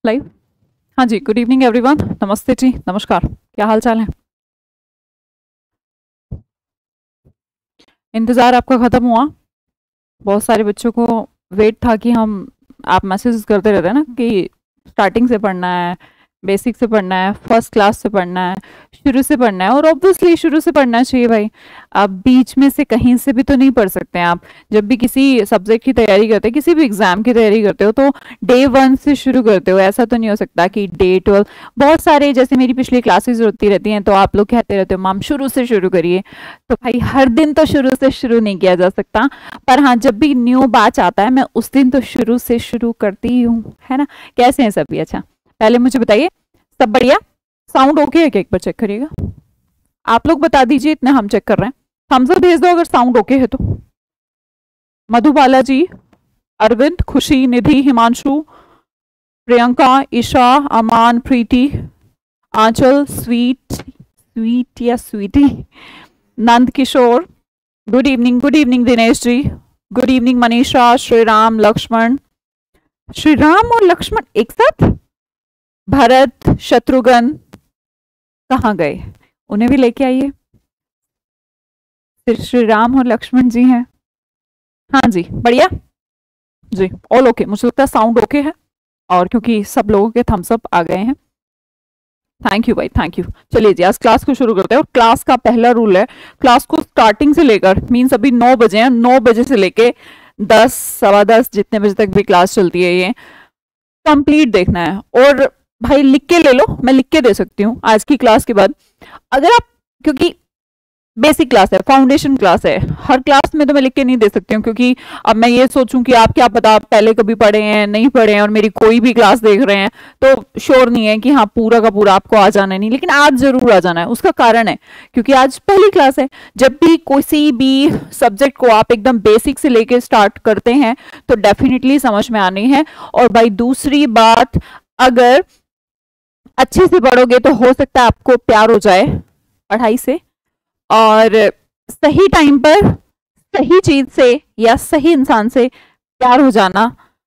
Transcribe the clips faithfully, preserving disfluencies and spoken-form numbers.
Live. हाँ जी, good evening everyone. नमस्ते जी, नमस्कार। क्या हाल चाल है? इंतज़ार आपका ख़त्म हुआ? बहुत सारे बच्चों को वेट था कि हम आप मैसेज करते रहते हैं ना कि स्टार्टिंग से पढ़ना है, बेसिक से पढ़ना है, फर्स्ट क्लास से पढ़ना है, शुरू से पढ़ना है। और ऑब्वियसली शुरू से पढ़ना चाहिए भाई। आप बीच में से कहीं से भी तो नहीं पढ़ सकते हैं। आप जब भी किसी सब्जेक्ट की तैयारी करते हैं, किसी भी एग्जाम की तैयारी करते हो, तो डे वन से शुरू करते हो। ऐसा तो नहीं हो सकता कि डे ट्वेल्व। बहुत सारे जैसे मेरी पिछली क्लासेस होती रहती हैं तो आप लोग कहते रहते हो मैम शुरू से शुरू करिए। तो भाई हर दिन तो शुरू से शुरू नहीं किया जा सकता, पर हाँ जब भी न्यू बैच आता है मैं उस दिन तो शुरू से शुरू करती ही हूँ, है ना। कैसे हैं सभी? अच्छा पहले मुझे बताइए, सब बढ़िया? साउंड ओके है क्या? एक बार चेक करिएगा। आप लोग बता दीजिए, इतने हम चेक कर रहे हैं। थम्स अप भेज दो अगर साउंड ओके है तो। मधुबाला जी, अरविंद, खुशी, निधि, हिमांशु, प्रियंका, ईशा, अमान, प्रीति, आंचल, स्वीट स्वीट या sweety, Nand Kishor, good evening. Good evening Dinesh ji, good evening Manisha, Shriram, Lakshman. Shriram और लक्ष्मण एक साथ? भरत, शत्रुघ्न कहाँ गए? उन्हें भी लेके आइए। सिर्फ श्री राम और लक्ष्मण जी हैं। हाँ जी, बढ़िया जी, ऑल ओके। मुझे लगता है साउंड ओके है, और क्योंकि सब लोगों के थम्स अप आ गए हैं। थैंक यू भाई, थैंक यू। चलिए जी, आज क्लास को शुरू करते हैं। और क्लास का पहला रूल है, क्लास को स्टार्टिंग से लेकर, मीन्स अभी नौ बजे हैं, नौ बजे से लेके दस सवा दस जितने बजे तक भी क्लास चलती है ये कंप्लीट देखना है। और भाई लिख के ले लो, मैं लिख के दे सकती हूँ आज की क्लास के बाद। अगर आप, क्योंकि बेसिक क्लास है, फाउंडेशन क्लास है, हर क्लास में तो मैं लिख के नहीं दे सकती हूँ, क्योंकि अब मैं ये सोचूं कि आप क्या पता आप पहले कभी पढ़े हैं नहीं पढ़े हैं और मेरी कोई भी क्लास देख रहे हैं तो श्योर नहीं है कि हाँ पूरा का पूरा आपको आ जाना है। नहीं, लेकिन आज जरूर आ जाना है। उसका कारण है क्योंकि आज पहली क्लास है। जब भी किसी भी सब्जेक्ट को आप एकदम बेसिक से लेके स्टार्ट करते हैं तो डेफिनेटली समझ में आनी है। और भाई दूसरी बात, अगर अच्छे से पढ़ोगे तो हो सकता है आपको प्यार हो जाए पढ़ाई से, और सही टाइम पर सही चीज से या सही इंसान से प्यार हो जाना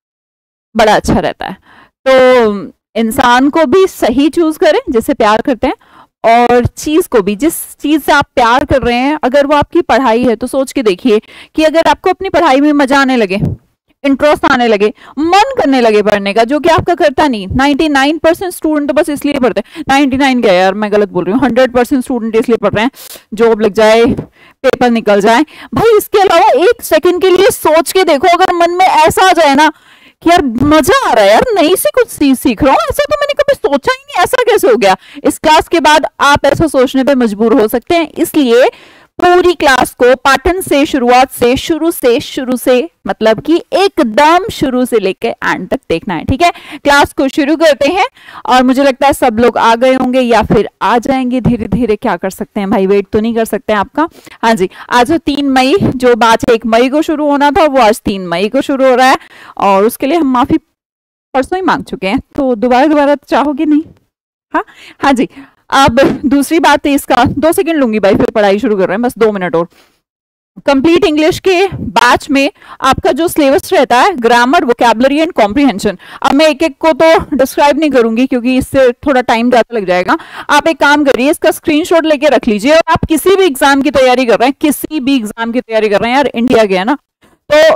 बड़ा अच्छा रहता है। तो इंसान को भी सही चूज करें जिससे प्यार करते हैं, और चीज को भी, जिस चीज से आप प्यार कर रहे हैं, अगर वो आपकी पढ़ाई है तो सोच के देखिए कि अगर आपको अपनी पढ़ाई में मजा आने लगे, इंटरेस्ट आने लगे, मन करने लगे पढ़ने का, जो कि आपका करता नहीं। निन्यानवे परसेंट स्टूडेंट तो बस इसलिए पढ़ते हैं, निन्यानवे क्या यार मैं गलत बोल रही हूँ, हंड्रेड परसेंट स्टूडेंट इसलिए पढ़ रहे हैं जॉब लग जाए, पेपर निकल जाए। भाई इसके अलावा एक सेकंड के लिए सोच के देखो, अगर मन में ऐसा आ जाए ना कि यार मजा आ रहा है, यार नई से कुछ सीख सीख रहा हूँ, ऐसा तो मैंने कभी सोचा ही नहीं, ऐसा कैसे हो गया। इस क्लास के बाद आप ऐसा सोचने पे मजबूर हो सकते हैं। इसलिए पूरी क्लास को पाठन से, शुरुआत से, शुरू से शुरू से मतलब कि एकदम शुरू से लेकर एंड तक देखना है, ठीक है। क्लास को शुरू करते हैं, और मुझे लगता है सब लोग आ गए होंगे या फिर आ जाएंगे धीरे धीरे। क्या कर सकते हैं भाई, वेट तो नहीं कर सकते हैं आपका। हाँ जी, आज तीन मई, जो बैच एक मई को शुरू होना था वो आज तीन मई को शुरू हो रहा है, और उसके लिए हम माफी परसों ही मांग चुके हैं, तो दोबारा दोबारा चाहोगे नहीं? हाँ हाँ जी। अब दूसरी बात है, इसका दो सेकंड लूंगी भाई, फिर पढ़ाई शुरू कर रहे हैं, बस दो मिनट और। कंप्लीट इंग्लिश के बैच में आपका जो सिलेबस रहता है, ग्रामर, वोकैबुलरी एंड कॉम्प्रिहेंशन। अब मैं एक एक को तो डिस्क्राइब नहीं करूंगी क्योंकि इससे थोड़ा टाइम ज्यादा लग जाएगा। आप एक काम करिए, इसका स्क्रीनशॉट लेके रख लीजिए, और आप किसी भी एग्जाम की तैयारी कर रहे हैं, किसी भी एग्जाम की तैयारी कर रहे हैं, यार इंडिया के है ना, तो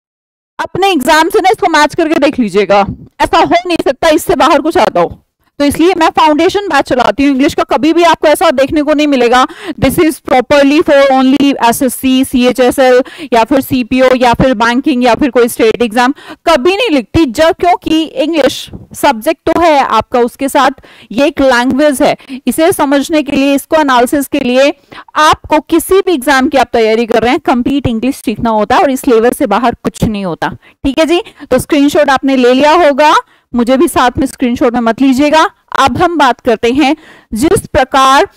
अपने एग्जाम से ना इसको मैच करके देख लीजिएगा। ऐसा हो नहीं सकता इससे बाहर कुछ आता हो, तो इसलिए मैं फाउंडेशन बैच चलाती हूँ इंग्लिश का। कभी भी आपको ऐसा देखने को नहीं मिलेगा this is properly for only SSC, CHSL या फिर सीपीओ या फिर बैंकिंग या फिर कोई स्टेट एग्जाम, कभी नहीं लिखती। जब क्योंकि इंग्लिश सब्जेक्ट तो है आपका, उसके साथ ये एक लैंग्वेज है। इसे समझने के लिए, इसको एनालिसिस के लिए आपको किसी भी एग्जाम की आप तैयारी कर रहे हैं, कंप्लीट इंग्लिश सीखना होता है, और इस लेवल से बाहर कुछ नहीं होता, ठीक है जी। तो स्क्रीनशॉट आपने ले लिया होगा, मुझे भी साथ में स्क्रीनशॉट में मत लीजिएगा। अब हम बात करते हैं जिस प्रकार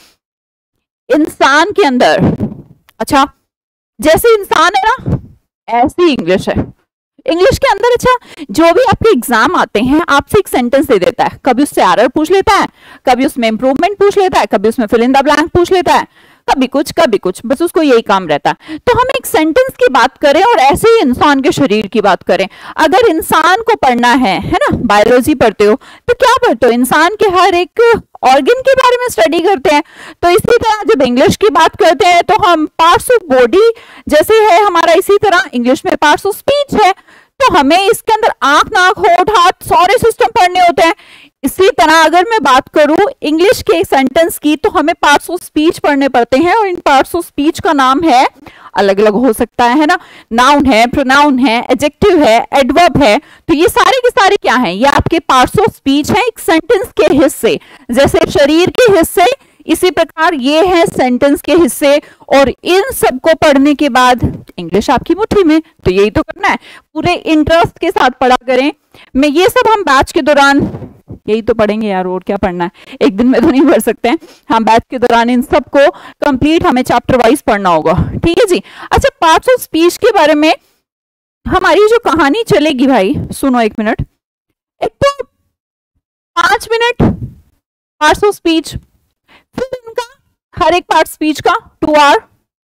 इंसान के अंदर, अच्छा जैसे इंसान है ना ऐसी इंग्लिश है। इंग्लिश के अंदर, अच्छा जो भी आपके एग्जाम आते हैं आपसे एक सेंटेंस दे देता है, कभी उससे एरर पूछ लेता है, कभी उसमें इंप्रूवमेंट पूछ लेता है, कभी उसमें फिल इन द ब्लैंक पूछ लेता है, कभी कुछ कभी कुछ, बस उसको यही काम रहता है। तो हम एक सेंटेंस की बात करें और ऐसे ही इंसान के शरीर की बात करें। अगर इंसान को पढ़ना है है ना, बायोलॉजी पढ़ते हो तो क्या पढ़ते हो, इंसान के हर एक ऑर्गन के बारे में स्टडी करते हैं। तो इसी तरह जब इंग्लिश की बात करते हैं तो हम पार्ट्स ऑफ बॉडी जैसे है हमारा, इसी तरह इंग्लिश में पार्ट्स ऑफ स्पीच है, तो हमें इसके अंदर आंख, नाक, होठ, हाथ सारे सिस्टम पढ़ने होते हैं। इसी तरह अगर मैं बात करूं इंग्लिश के सेंटेंस की तो हमें पार्ट्स ऑफ स्पीच पढ़ने पड़ते हैं, और इन पार्ट्स ऑफ स्पीच का नाम है, अलग अलग हो सकता है ना, नाउन है, प्रोनाउन है, एडजेक्टिव है, एडवर्ब है। तो ये सारे के सारे क्या हैं, ये आपके पार्ट्स ऑफ स्पीच है, एक सेंटेंस के हिस्से। जैसे शरीर के हिस्से, इसी प्रकार ये है सेंटेंस के हिस्से। और इन सबको पढ़ने के बाद इंग्लिश आपकी मुट्ठी में, तो यही तो करना है, पूरे इंटरेस्ट के साथ पढ़ा करें। मैं ये सब हम बैच के दौरान यही तो पढ़ेंगे यार, और क्या पढ़ना है, एक दिन में तो नहीं पढ़ सकते हैं हम, बैच के दौरान इन सबको कंप्लीट हमें चैप्टर वाइज पढ़ना होगा, ठीक है जी। अच्छा, पार्ट्स ऑफ स्पीच के बारे में हमारी जो कहानी चलेगी भाई, सुनो एक मिनट, एक तो पांच मिनट पार्ट्स ऑफ स्पीच, फिर इनका हर एक पार्ट स्पीच का टू आवर,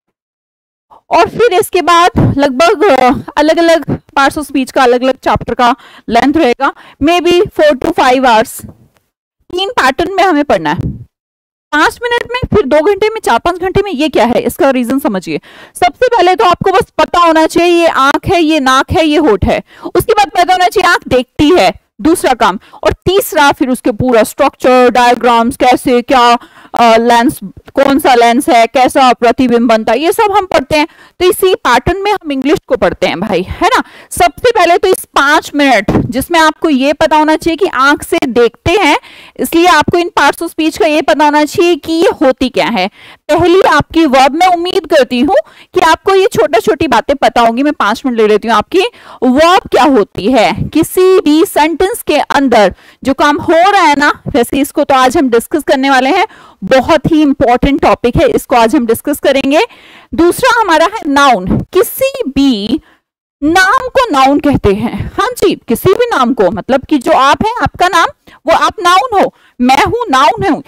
और फिर इसके बाद लगभग अलग अलग पार्ट्स ऑफ स्पीच का अलग अलग चैप्टर का लेंथ रहेगा, may be four to five hours. तीन पैटर्न में हमें पढ़ना है, पांच मिनट में, फिर दो घंटे में, चार पांच घंटे में। ये क्या है, इसका रीजन समझिए। सबसे पहले तो आपको बस पता होना चाहिए ये आंख है, ये नाक है, ये होठ है। उसके बाद पता होना चाहिए आंख देखती है, दूसरा काम। और तीसरा फिर उसके पूरा स्ट्रक्चर, डायग्राम्स, कैसे क्या लेंस, कौन सा लेंस है, कैसा प्रतिबिंब बनता है, ये सब हम पढ़ते हैं। तो इसी पैटर्न में हम इंग्लिश को पढ़ते हैं भाई, है ना। सबसे पहले तो इस पांच मिनट जिसमें आपको ये पता होना चाहिए कि आंख से देखते हैं, इसलिए आपको इन पार्ट्स ऑफ स्पीच का ये पता होना चाहिए कि ये होती क्या है। पहली आपकी वर्ब, मैं उम्मीद करती हूँ कि आपको ये छोटी छोटी बातें पता होंगी। मैं पांच मिनट ले लेती हूँ आपकी। वर्ब क्या होती है, किसी भी सेंटेंस के अंदर जो काम हो रहा है ना, वैसे इसको तो आज हम डिस्कस करने वाले हैं, बहुत ही इंपॉर्टेंट टॉपिक है, इसको आज हम डिस्कस करेंगे। दूसरा हमारा है नाउन, किसी भी नाम को नाउन कहते हैं। हाँ जी, किसी भी नाम को, मतलब कि जो आप हैं, आपका नाम, वो आप नाउन हो, मैं हूं नाउन हूं,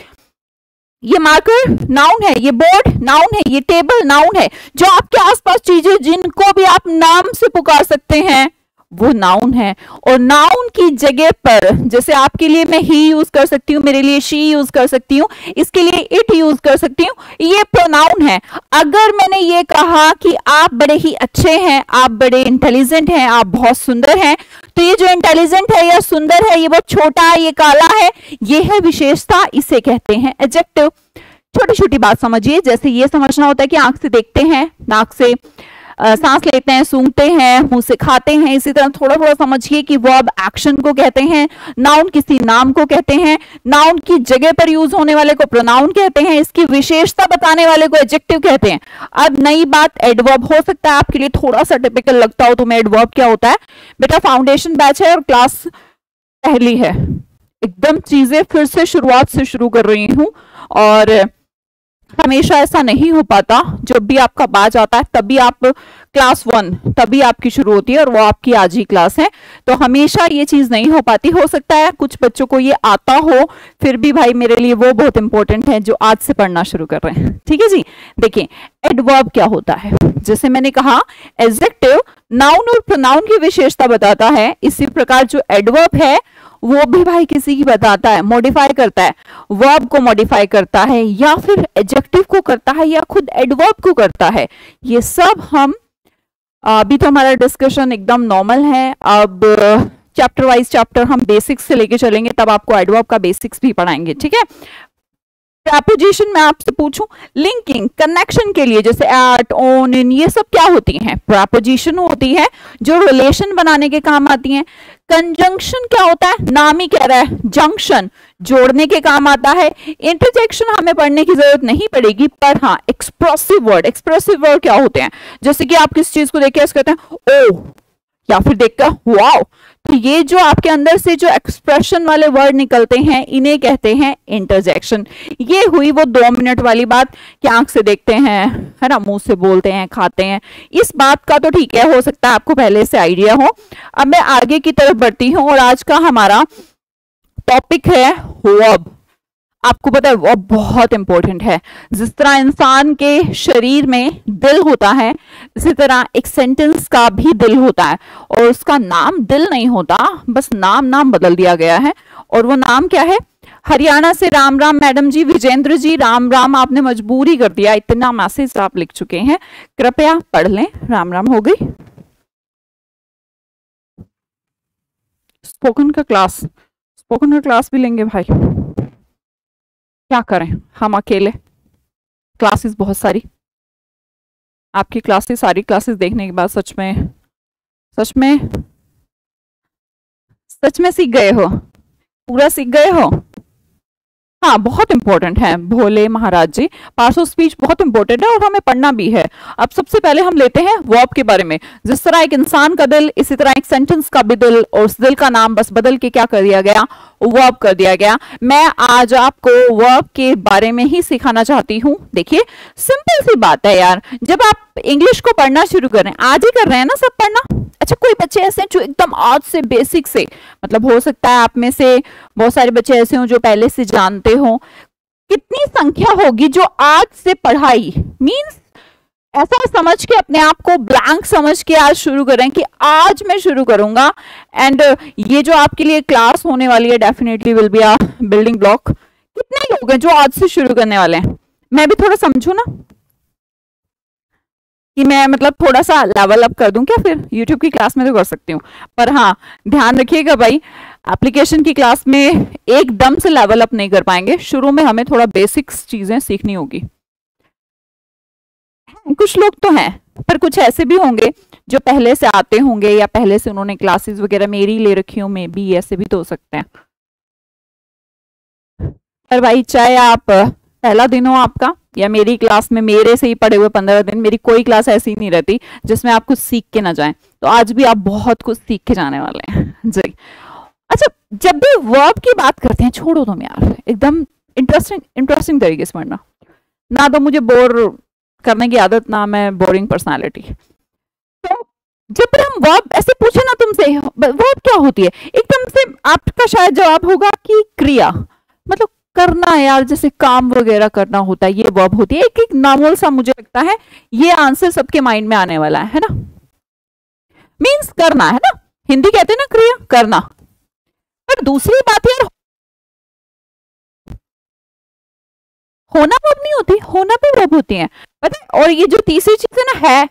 ये मार्कर नाउन है, ये बोर्ड नाउन है, ये टेबल नाउन है। जो आपके आसपास चीजें जिनको भी आप नाम से पुकार सकते हैं वो नाउन है। और नाउन की जगह पर, जैसे आपके लिए मैं ही यूज कर सकती हूँ, मेरे लिए शी यूज कर सकती हूँ, इसके लिए इट यूज कर सकती हूँ, ये प्रोनाउन है। अगर मैंने ये कहा कि आप बड़े ही अच्छे हैं, आप बड़े इंटेलिजेंट हैं, आप बहुत सुंदर हैं, तो ये जो इंटेलिजेंट है या सुंदर है, ये बहुत छोटा है, ये काला है, ये है विशेषता, इसे कहते हैं एडजेक्टिव। छोटी छोटी बात समझिए, जैसे ये समझना होता है कि आंख से देखते हैं, नाक से आ, सांस लेते हैं, सूंघते हैं, मुंह से खाते हैं। इसी तरह थोड़ा थोड़ा समझिए कि वर्ब एक्शन को कहते हैं, नाउन किसी नाम को कहते हैं, नाउन की जगह पर यूज होने वाले को प्रोनाउन कहते हैं, इसकी विशेषता बताने वाले को एडजेक्टिव कहते हैं। अब नई बात एडवर्ब, हो सकता है आपके लिए थोड़ा सा टिपिकल लगता हो तुम्हें एडवर्ब क्या होता है। बेटा फाउंडेशन बैच है और क्लास पहली है, एकदम चीजें फिर से शुरुआत से शुरू कर रही हूं, और हमेशा ऐसा नहीं हो पाता। जब भी आपका बैच आता है तभी आप क्लास वन, तभी आपकी शुरू होती है, और वो आपकी आज ही क्लास है, तो हमेशा ये चीज नहीं हो पाती। हो सकता है कुछ बच्चों को ये आता हो, फिर भी भाई मेरे लिए वो बहुत इंपॉर्टेंट है जो आज से पढ़ना शुरू कर रहे हैं, ठीक है जी। देखिए एडवर्ब क्या होता है, जैसे मैंने कहा एडजेक्टिव नाउन और प्रोनाउन की विशेषता बताता है, इसी प्रकार जो एडवर्ब है वो भी भाई किसी की बताता है, मॉडिफाई करता है, वर्ब को मॉडिफाई करता है, या फिर एडजेक्टिव को करता है, या खुद एडवर्ब को करता है। ये सब हम, अभी तो हमारा डिस्कशन एकदम नॉर्मल है, अब चैप्टर वाइज चैप्टर हम बेसिक्स से लेके चलेंगे, तब आपको एडवर्ब का बेसिक्स भी पढ़ाएंगे, ठीक है। प्रेपोजिशन में आपसे पूछूं, लिंकिंग, कनेक्शन के लिए, जैसे एट, ऑन, इन, ये सब क्या होती हैं, प्रेपोजिशन होती है जो रिलेशन बनाने के काम आती हैं। कंजंक्शन क्या होता है, नाम ही कह रहा है, जंक्शन जोड़ने के काम आता है। इंटरजेक्शन हमें पढ़ने की जरूरत नहीं पड़ेगी, पर हाँ एक्सप्रेसिव वर्ड, एक्सप्रेसिव वर्ड क्या होते हैं, जैसे कि आप किस चीज को देख के कहते हैं ओ, या फिर देखकर वाओ, तो ये जो आपके अंदर से जो एक्सप्रेशन वाले वर्ड निकलते हैं इन्हें कहते हैं इंटरजेक्शन। ये हुई वो दो मिनट वाली बात कि आंख से देखते हैं, है ना, मुंह से बोलते हैं, खाते हैं, इस बात का तो ठीक है, हो सकता है आपको पहले से आइडिया हो। अब मैं आगे की तरफ बढ़ती हूँ, और आज का हमारा टॉपिक है वर्ब। आपको पता है वो बहुत इंपॉर्टेंट है। जिस तरह इंसान के शरीर में दिल होता है, इसी तरह एक सेंटेंस का भी दिल होता है, और उसका नाम दिल नहीं होता, बस नाम नाम बदल दिया गया है। और वो नाम क्या है? हरियाणा से राम राम मैडम जी, विजेंद्र जी राम राम, आपने मजबूरी कर दिया, इतना मैसेज आप लिख चुके हैं, कृपया पढ़ लें। राम राम हो गई। स्पोकन का क्लास, स्पोकन का क्लास भी लेंगे भाई, क्या करें हम अकेले, क्लासेस बहुत सारी। आपकी क्लासेस, सारी क्लासेस देखने के बाद सच में सच में सच में सीख गए हो, पूरा सीख गए हो। हाँ, बहुत इंपॉर्टेंट है Bhole Maharaj ji, parts of speech बहुत इंपॉर्टेंट है और हमें पढ़ना भी है। अब सबसे पहले हम लेते हैं वर्ब के बारे में। जिस तरह एक इंसान का दिल, इसी तरह एक सेंटेंस का भी दिल, और उस दिल का नाम बस बदल के क्या कर दिया गया? वर्ब कर दिया गया। मैं आज आपको वर्ब के बारे में ही सिखाना चाहती हूँ। देखिए सिंपल सी बात है यार, जब आप इंग्लिश को पढ़ना शुरू करें, आज ही कर रहे हैं ना सब पढ़ना। अच्छा, कोई बच्चे ऐसे हैं जो एकदम आज से बेसिक से, मतलब हो सकता है आप में से बहुत सारे बच्चे ऐसे हों जो पहले से जानते हो। कितनी संख्या होगी जो आज से पढ़ाई मींस ऐसा समझ के, अपने आप को ब्लैंक समझ के आज शुरू करें कि आज मैं शुरू करूंगा, एंड ये जो आपके लिए क्लास होने वाली है definitely will be a building block. कितने लोग हैं जो आज से शुरू करने वाले हैं? मैं भी थोड़ा समझू ना कि मैं मतलब थोड़ा सा लेवल अप कर दूं क्या? फिर YouTube की क्लास में तो कर सकती हूँ, पर हाँ ध्यान रखिएगा भाई, एप्लीकेशन की क्लास में एकदम से लेवल अप नहीं कर पाएंगे। शुरू में हमें थोड़ा बेसिक्स चीजें सीखनी होगी। कुछ लोग तो हैं, पर कुछ ऐसे भी होंगे जो पहले से आते होंगे या पहले से उन्होंने क्लासेस वगैरह मेरी ले रखी हो, मे बी ऐसे भी तो हो सकते हैं। पर भाई चाहे आप पहला दिन हो आपका या मेरी क्लास में मेरे से ही पढ़े हुए पंद्रह दिन, मेरी कोई क्लास ऐसी नहीं रहती जिसमें आप कुछ सीख के ना जाएं। तो आज भी आप बहुत कुछ सीख के जाने वाले हैं जी। अच्छा, जब भी वर्ब की बात करते हैं, छोड़ो तुम यार, एकदम इंटरेस्टिंग इंटरेस्टिंग तरीके से पढ़ना ना, तो मुझे बोर करने की आदत ना, मैं बोरिंग पर्सनालिटी। तो जब हम वर्ब ऐसे पूछे ना तुमसे, वर्ब क्या होती है, एकदम से आपका शायद जवाब होगा कि क्रिया, मतलब करना यार, जैसे काम वगैरह करना होता है, ये वर्ब होती है। एक एक नॉर्मल सा मुझे लगता है ये आंसर सबके माइंड में आने वाला है, है ना? मींस करना, है ना? हिंदी कहते हैं ना क्रिया, करना। पर दूसरी बात यार, होना वर्ब नहीं होती, होना भी वर्ब होती है, पता है? और ये जो तीसरी चीज है ना, है,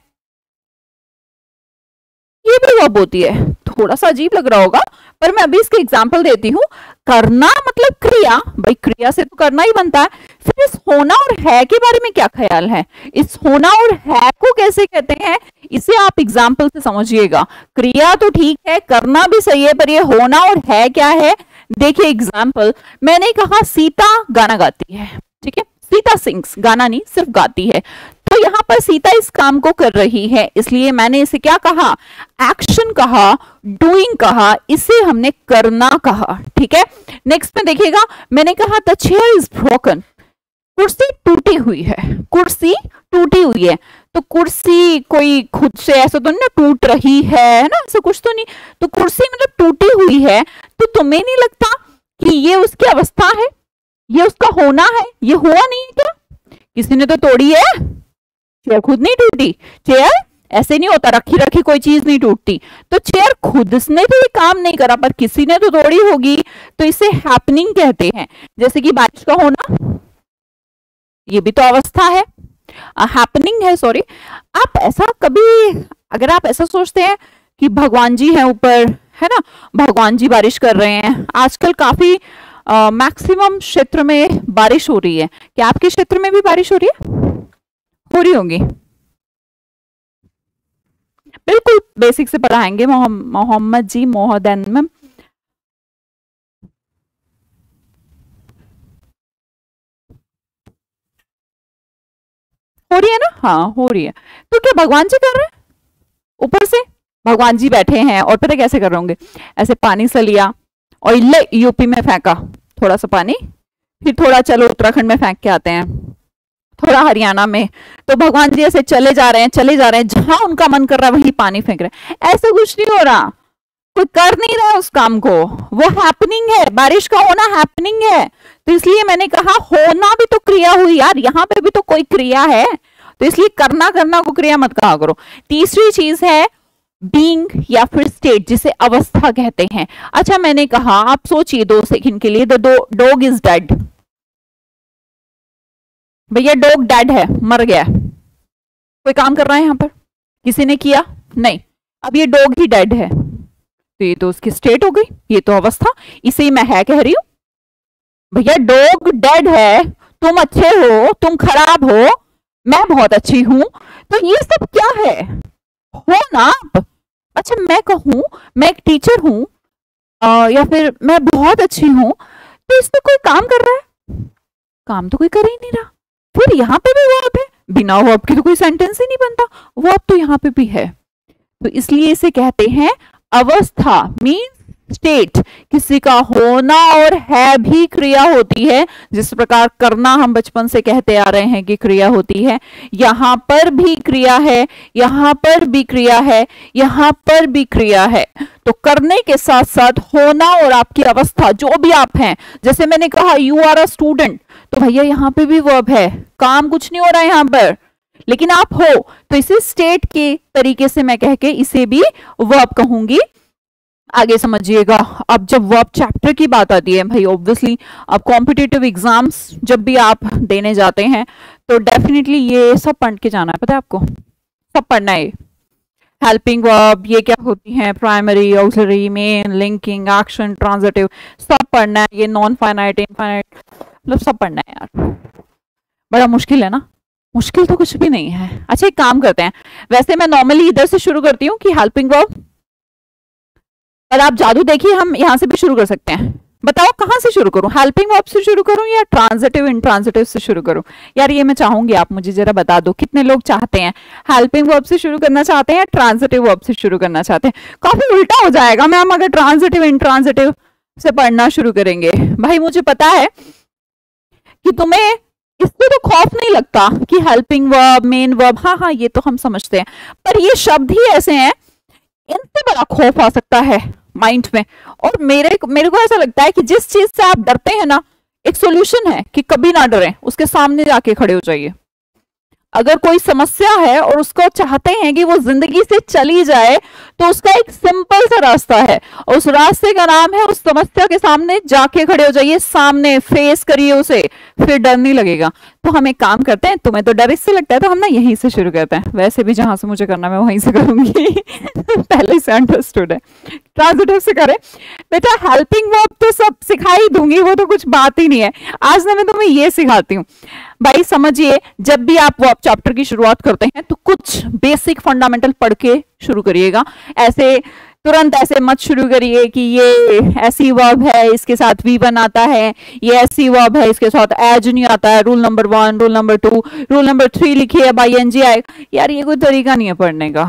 ये भी वर्ब होती है। थोड़ा सा अजीब लग रहा होगा, पर मैं अभी इसके एग्जांपल देती हूँ। करना मतलब क्रिया, भाई क्रिया से तो करना ही बनता है। फिर इस होना और है के बारे में क्या ख्याल है? इस होना और है को कैसे कहते हैं, इसे आप एग्जांपल से समझिएगा। क्रिया तो ठीक है, करना भी सही है, पर ये होना और है क्या है? देखिए एग्जाम्पल, मैंने कहा सीता गाना गाती है, ठीक है? सीता सिंग्स, गाना नहीं, सिर्फ गाती है। तो यहाँ पर सीता इस काम को कर रही है, इसलिए मैंने इसे क्या कहा? एक्शन कहा, डूइंग कहा, इसे हमने करना कहा, ठीक है? नेक्स्ट में देखिएगा, मैंने कहा द चेयर इज ब्रोकन, कुर्सी टूटी हुई है, कुर्सी टूटी हुई है। तो कुर्सी कोई खुद से ऐसा तो नहीं ना टूट रही है ना, ऐसा कुछ तो नहीं। तो कुर्सी मतलब टूटी हुई है, तो तुम्हें नहीं लगता कि ये उसकी अवस्था है, ये उसका होना है? ये हुआ नहीं है क्या? किसी ने तो तोड़ी है, चेयर खुद नहीं टूटी। चेयर ऐसे नहीं होता, रखी रखी कोई चीज नहीं टूटती। तो चेयर खुद ने तो ये काम नहीं करा, पर किसी ने तो तोड़ी होगी, तो इसे हैपनिंग कहते हैं। जैसे कि बारिश का होना, ये भी तो अवस्था है, हैपनिंग है, सॉरी। आप ऐसा कभी, अगर आप ऐसा सोचते हैं कि भगवान जी हैं ऊपर, है ना, भगवान जी बारिश कर रहे हैं, आजकल काफी मैक्सिमम क्षेत्र में बारिश हो रही है, क्या आपके क्षेत्र में भी बारिश हो रही है? हो रही होंगी, बिल्कुल बेसिक से पढ़ाएंगे मोहम्मद जी, मोहदन मैम। हो रही है ना? हाँ हो रही है। तो क्या भगवान जी कर रहे हैं? ऊपर से भगवान जी बैठे हैं, और पता कैसे कर रहे होंगे? ऐसे पानी से लिया और ले यूपी में फेंका थोड़ा सा पानी, फिर थोड़ा चलो उत्तराखंड में फेंक के आते हैं, थोड़ा हरियाणा में। तो भगवान जी ऐसे चले जा रहे हैं चले जा रहे हैं, जहां उनका मन कर रहा है वही पानी फेंक रहे हैं। ऐसा कुछ नहीं हो रहा, कोई कर नहीं रहा उस काम को, वो हैपनिंग है। बारिश का होना हैपनिंग है। तो इसलिए मैंने कहा होना भी तो क्रिया हुई यार, यहां पे भी तो कोई क्रिया है, तो इसलिए करना करना को क्रिया मत कहा करो। तीसरी चीज है बीइंग या फिर स्टेट, जिसे अवस्था कहते हैं। अच्छा मैंने कहा आप सोचिए दो सेकंड के लिए, द डॉग इज डेड। भैया डॉग डेड है, मर गया है, कोई काम कर रहा है यहां पर, किसी ने किया नहीं, अब ये डॉग ही डेड है, तो ये तो उसकी स्टेट हो गई, ये तो अवस्था, इसे ही मैं है कह रही हूं। भैया डॉग डेड है, तुम अच्छे हो, तुम खराब हो, मैं बहुत अच्छी हूं, तो ये सब क्या है, हो ना आप। अच्छा मैं कहूं मैं एक टीचर हूं या फिर मैं बहुत अच्छी हूं, तो इसमें कोई काम कर रहा है, काम तो कोई कर ही नहीं रहा, फिर यहाँ पे भी वर्ब है, बिना वर्ब के तो कोई सेंटेंस ही नहीं बनता, वर्ब तो यहाँ पे भी है, तो इसलिए इसे कहते हैं अवस्था, मीन स्टेट। किसी का होना और है भी क्रिया होती है, जिस प्रकार करना हम बचपन से कहते आ रहे हैं कि क्रिया होती है, यहां पर भी क्रिया है, यहां पर भी क्रिया है, यहां पर भी क्रिया है। तो करने के साथ साथ होना और आपकी अवस्था जो भी आप हैं, जैसे मैंने कहा यू आर अ स्टूडेंट, तो भैया यहां पे भी वर्ब है, काम कुछ नहीं हो रहा है यहां पर, लेकिन आप हो, तो इसे स्टेट के तरीके से मैं कह के इसे भी वर्ब कहूंगी। आगे समझिएगा, अब जब वर्ब चैप्टर की बात आती है भाई, ऑब्वियसली अब कॉम्पिटिटिव एग्जाम्स जब भी आप देने जाते हैं तो डेफिनेटली ये सब पढ़ के जाना है, पता है आपको, सब पढ़ना है। हेल्पिंग वर्ब ये क्या होती हैं, primary, auxiliary, main, linking, action, transitive, सब पढ़ना है, ये नॉन फाइनाइट, इनफाइनाइट, मतलब सब पढ़ना है यार। बड़ा मुश्किल है ना, मुश्किल तो कुछ भी नहीं है। अच्छा एक काम करते हैं, वैसे मैं नॉर्मली इधर से शुरू करती हूँ कि हेल्पिंग वर्ब, पर आप जादू देखिए हम यहां से भी शुरू कर सकते हैं। बताओ कहां से शुरू करूं, हेल्पिंग वर्ब से शुरू करूं या ट्रांजिटिव इंट्रांजिटिव से शुरू करूं? यार ये मैं चाहूंगी आप मुझे जरा बता दो, कितने लोग चाहते हैं हेल्पिंग वर्ब से शुरू करना चाहते हैं या ट्रांजिटिव वर्ब से शुरू करना चाहते हैं? काफी उल्टा हो जाएगा मैम अगर ट्रांजिटिव इंट्रांजिटिव से पढ़ना शुरू करेंगे। भाई मुझे पता है कि तुम्हें इससे तो खौफ नहीं लगता कि हेल्पिंग वर्ब, मेन वर्ब, हाँ हाँ ये तो हम समझते हैं, पर ये शब्द ही ऐसे हैं, इनसे बड़ा खौफ आ सकता है माइंड में। और मेरे मेरे को ऐसा लगता है कि जिस चीज से आप डरते हैं ना, एक सॉल्यूशन है कि कभी ना डरें, उसके सामने जाके खड़े हो जाइए। अगर कोई समस्या है और उसको चाहते हैं कि वो जिंदगी से चली जाए, तो उसका एक सिंपल सा रास्ता है, और उस रास्ते का नाम है उस समस्या के सामने जाके खड़े हो जाइए, सामने फेस करिए उसे, फिर डर नहीं लगेगा। तो हम एक काम करते हैं, तुम्हें तो डर इससे लगता है तो हम ना यहीं से शुरू करते हैं, वैसे भी जहां से मुझे करना मैं वहीं से करूंगी पहले से अंडरस्टूड है। ट्रांजिटिव से करें बेटा, हेल्पिंग वर्ब तो सब सिखा ही दूंगी, वो तो कुछ बात ही नहीं है। आज ना मैं तुम्हें ये सिखाती हूँ भाई, समझिए जब भी आप वर्ब चैप्टर की शुरुआत करते हैं तो कुछ बेसिक फंडामेंटल पढ़ के शुरू करिएगा। ऐसे तुरंत ऐसे मत शुरू करिए कि ये ऐसी वर्ब है इसके साथ वी वन आता है, ये ऐसी वर्ब है इसके साथ एज नहीं आता है, rule number one, rule number two, rule number three लिखिए बाई एन जी आएगा। यार ये कोई तरीका नहीं है पढ़ने का।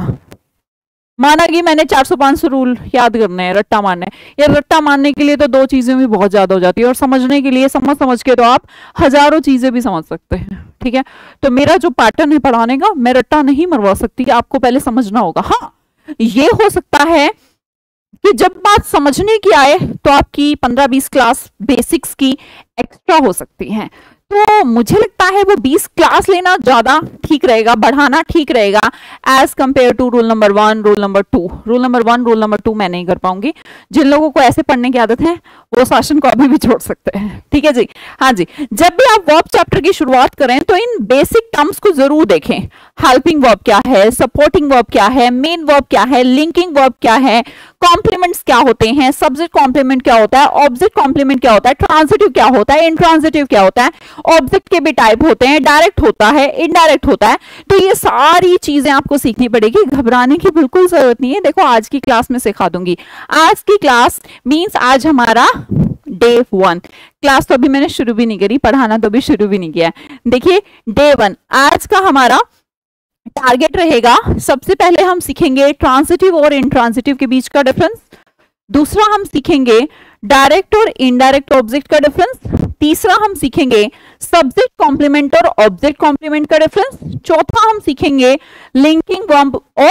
माना कि मैंने चार सौ पांच सौ रूल याद करने हैं, रट्टा मारने, यार रट्टा मारने के लिए तो दो चीजें भी बहुत ज्यादा हो जाती है, और समझने के लिए समझ समझ के तो आप हजारों चीजें भी समझ सकते हैं। ठीक है, तो मेरा जो पैटर्न है पढ़ाने का, मैं रट्टा नहीं मरवा सकती, आपको पहले समझना होगा। हाँ ये हो सकता है कि जब बात समझने की आए तो आपकी पंद्रह बीस क्लास बेसिक्स की एक्स्ट्रा हो सकती हैं, तो मुझे लगता है वो बीस क्लास लेना ज्यादा ठीक रहेगा, बढ़ाना ठीक रहेगा as compared to rule number one, rule number two. Rule number one, rule number two मैं नहीं कर पाऊंगी। जिन लोगों को ऐसे पढ़ने की आदत है वो सेशन को अभी भी छोड़ सकते हैं। ठीक है जी, हाँ जी। जब भी आप वर्ब चैप्टर की शुरुआत करें तो इन बेसिक टर्म्स को जरूर देखें। हेल्पिंग वर्ब क्या है, सपोर्टिंग वर्ब क्या है, मेन वर्ब क्या है, लिंकिंग वर्ब क्या है, कॉम्प्लीमेंट्स क्या होते हैं, सब्जेक्ट कॉम्प्लीमेंट क्या होता है, ऑब्जेक्ट कॉम्प्लीमेंट क्या होता है, ट्रांजिटिव क्या होता है, इंट्रांजिटिव क्या होता है, ऑब्जेक्ट के भी टाइप होते हैं, डायरेक्ट होता है, इनडायरेक्ट होता है। तो ये सारी चीजें आपको सीखनी पड़ेगी, घबराने की बिल्कुल जरूरत नहीं है। देखो आज की क्लास में सिखा दूंगी। आज की क्लास मींस आज हमारा डे वन, क्लास तो अभी मैंने शुरू भी नहीं करी, पढ़ाना तो भी शुरू भी नहीं किया। देखिए डे वन आज का हमारा टारगेट रहेगा, सबसे पहले हम सीखेंगे ट्रांजिटिव और इंट्रांजिटिव के बीच का डिफरेंस, दूसरा हम सीखेंगे डायरेक्ट और इनडायरेक्ट ऑब्जेक्ट का डिफरेंस, तीसरा हम सीखेंगे सब्जेक्ट कॉम्प्लीमेंट और ऑब्जेक्ट कॉम्प्लीमेंट का डिफरेंस, चौथा हम सीखेंगे लिंकिंग वर्ब और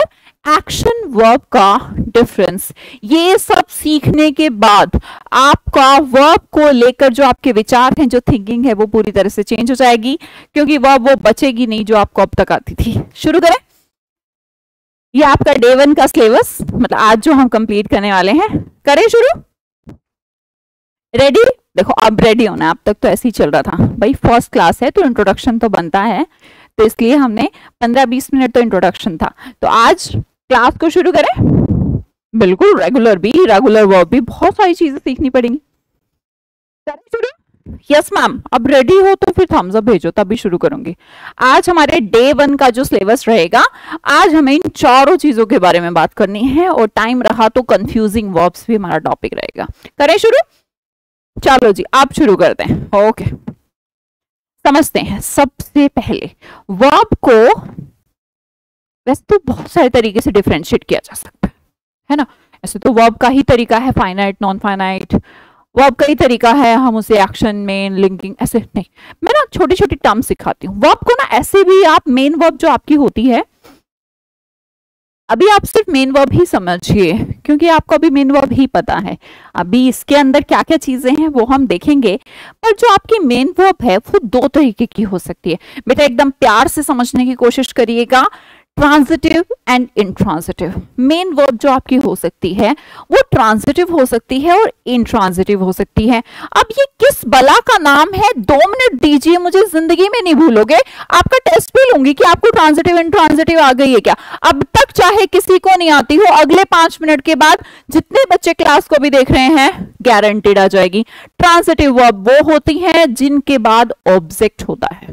एक्शन वर्ब का डिफरेंस, ये सब सीखने के बाद आपका वर्ब को लेकर जो आपके विचार हैं, जो थिंकिंग है, वो पूरी तरह से चेंज हो जाएगी, क्योंकि वर्ब वो बचेगी नहीं जो आपको अब तक आती थी। शुरू करें। ये आपका डे वन का सिलेबस, मतलब आज जो हम कंप्लीट करने वाले हैं, करें शुरू। रेडी? देखो अब रेडी होना, अब तक तो ऐसे ही चल रहा था भाई, फर्स्ट क्लास है तो इंट्रोडक्शन तो बनता है, तो इसलिए हमने पंद्रह बीस मिनट तो इंट्रोडक्शन था। तो आज क्लास को शुरू करें। बिल्कुल, रेगुलर भी, रेगुलर वर्ब भी, बहुत सारी चीजें सीखनी पड़ेंगी। करें शुरू? Yes ma'am. अब रेडी हो तो फिर थम्स अप भेजो, तभी शुरू करूंगी। आज हमारे डे वन का जो सिलेबस रहेगा, आज हमें इन चारों चीजों के बारे में बात करनी है, और टाइम रहा तो कंफ्यूजिंग वर्ब्स भी हमारा टॉपिक रहेगा। करें शुरू? चलो जी, आप शुरू करते हैं। ओके, समझते हैं। सबसे पहले वर्ब को वैसे तो बहुत सारे तरीके से डिफरेंशिएट किया जा सकता है, है ना। ऐसे तो वर्ब का ही तरीका है फाइनाइट, नॉन फाइनाइट। वर्ब का ही तरीका है हम उसे एक्शन, मेन, लिंकिंग, ऐसे नहीं। मैं ना छोटी छोटी टर्म सिखाती हूँ वर्ब को ना। ऐसे भी आप मेन वर्ब जो आपकी होती है, अभी आप सिर्फ मेन वर्ब ही समझिए, क्योंकि आपको अभी मेन वर्ब ही पता है। अभी इसके अंदर क्या क्या चीजें हैं वो हम देखेंगे, पर जो आपकी मेन वर्ब है वो दो तरीके की हो सकती है। बेटा एकदम प्यार से समझने की कोशिश करिएगा। Transitive and intransitive main verb जो आपकी हो सकती है वो ट्रांजिटिव हो सकती है और इंट्रांजिटिव हो सकती है। अब ये किस बला का नाम है, दो मिनट दीजिए मुझे, जिंदगी में नहीं भूलोगे। आपका टेस्ट भी लूंगी कि आपको ट्रांजिटिव इंट्रांजिटिव आ गई है क्या। अब तक चाहे किसी को नहीं आती हो, अगले पांच मिनट के बाद जितने बच्चे क्लास को भी देख रहे हैं, गारंटेड आ जाएगी। ट्रांजिटिव वर्ब वो होती है जिनके बाद ऑब्जेक्ट होता है।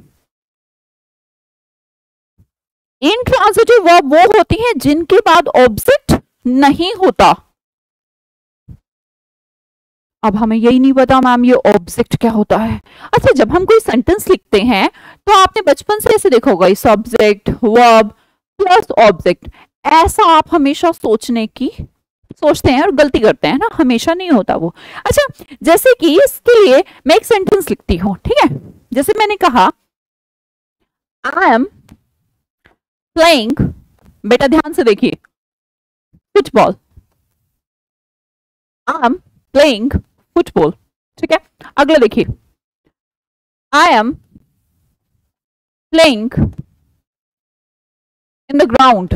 इंट्रांजिटिव वर्ब वो होती हैं जिनके बाद ऑब्जेक्ट नहीं होता। अब हमें यही नहीं पता मैम ये ऑब्जेक्ट क्या होता है। अच्छा, जब हम कोई सेंटेंस लिखते हैं तो आपने बचपन से ऐसे देखा होगा, सब्जेक्ट वर्ब प्लस ऑब्जेक्ट, ऐसा आप हमेशा सोचने की सोचते हैं और गलती करते हैं ना, हमेशा नहीं होता वो। अच्छा, जैसे कि इसके लिए मैं एक सेंटेंस लिखती हूं, ठीक है। जैसे मैंने कहा आई एम प्लेइंग, बेटा ध्यान से देखिए, football. I am playing football, ठीक है। अगला देखिए, I am playing in the ground.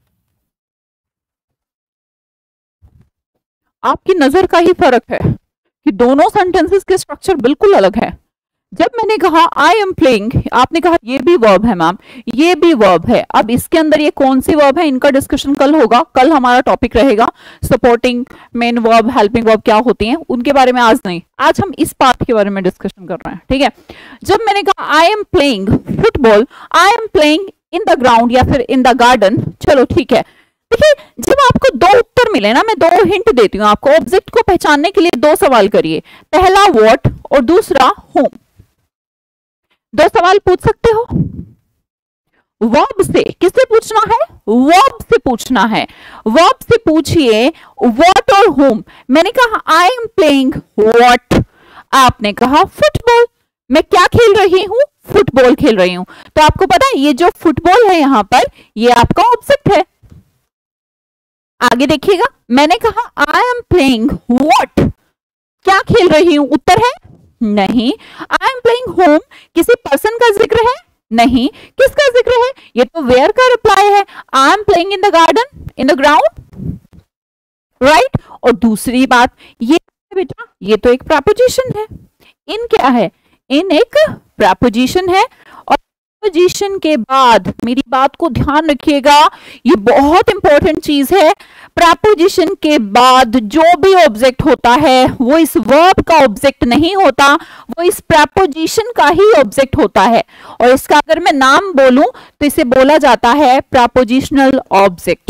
आपकी नजर का ही फर्क है कि दोनों सेंटेंसेस के स्ट्रक्चर बिल्कुल अलग है। जब मैंने कहा आई एम प्लेइंग, आपने कहा ये भी वर्ब है मैम, ये भी वर्ब है। अब इसके अंदर ये कौन सी वर्ब है, इनका डिस्कशन कल होगा। कल हमारा टॉपिक रहेगा supporting main verb, helping verb क्या होती हैं, उनके बारे में आज नहीं। आज हम इस पार्ट के बारे में डिस्कशन कर रहे हैं, ठीक है। जब मैंने कहा I am playing football, I am playing in the ground या फिर इन द गार्डन, चलो ठीक है। देखिए, जब आपको दो उत्तर मिले ना, मैं दो हिंट देती हूँ आपको। ऑब्जेक्ट को पहचानने के लिए दो सवाल करिए, पहला व्हाट और दूसरा होम। दो सवाल पूछ सकते हो वर्ब से। किससे पूछना है? वर्ब से पूछना है। वर्ब से पूछिए व्हाट और होम। मैंने कहा आई एम प्लेइंग व्हाट, आपने कहा फुटबॉल। मैं क्या खेल रही हूं? फुटबॉल खेल रही हूं। तो आपको पता है ये जो फुटबॉल है यहां पर, ये आपका ऑब्जेक्ट है। आगे देखिएगा, मैंने कहा आई एम प्लेइंग व्हाट, क्या खेल रही हूं? उत्तर है नहीं। आई एम प्लेइंग होम, किसी पर्सन का जिक्र है? नहीं। किसका जिक्र है? ये तो वेयर का रिप्लाई है। I am playing in the garden, in the ground, right. और दूसरी बात ये बेटा, ये तो एक प्रपोजिशन है। इन क्या है? इन एक प्रपोजिशन है। और प्रपोजिशन के बाद, मेरी बात को ध्यान रखिएगा, ये बहुत इंपॉर्टेंट चीज है। प्रपोजिशन के बाद जो भी ऑब्जेक्ट होता है वो इस वर्ब का ऑब्जेक्ट नहीं होता, वो इस प्रपोजिशन का ही ऑब्जेक्ट होता है। और इसका अगर मैं नाम बोलूं तो इसे बोला जाता है प्रपोजिशनल ऑब्जेक्ट।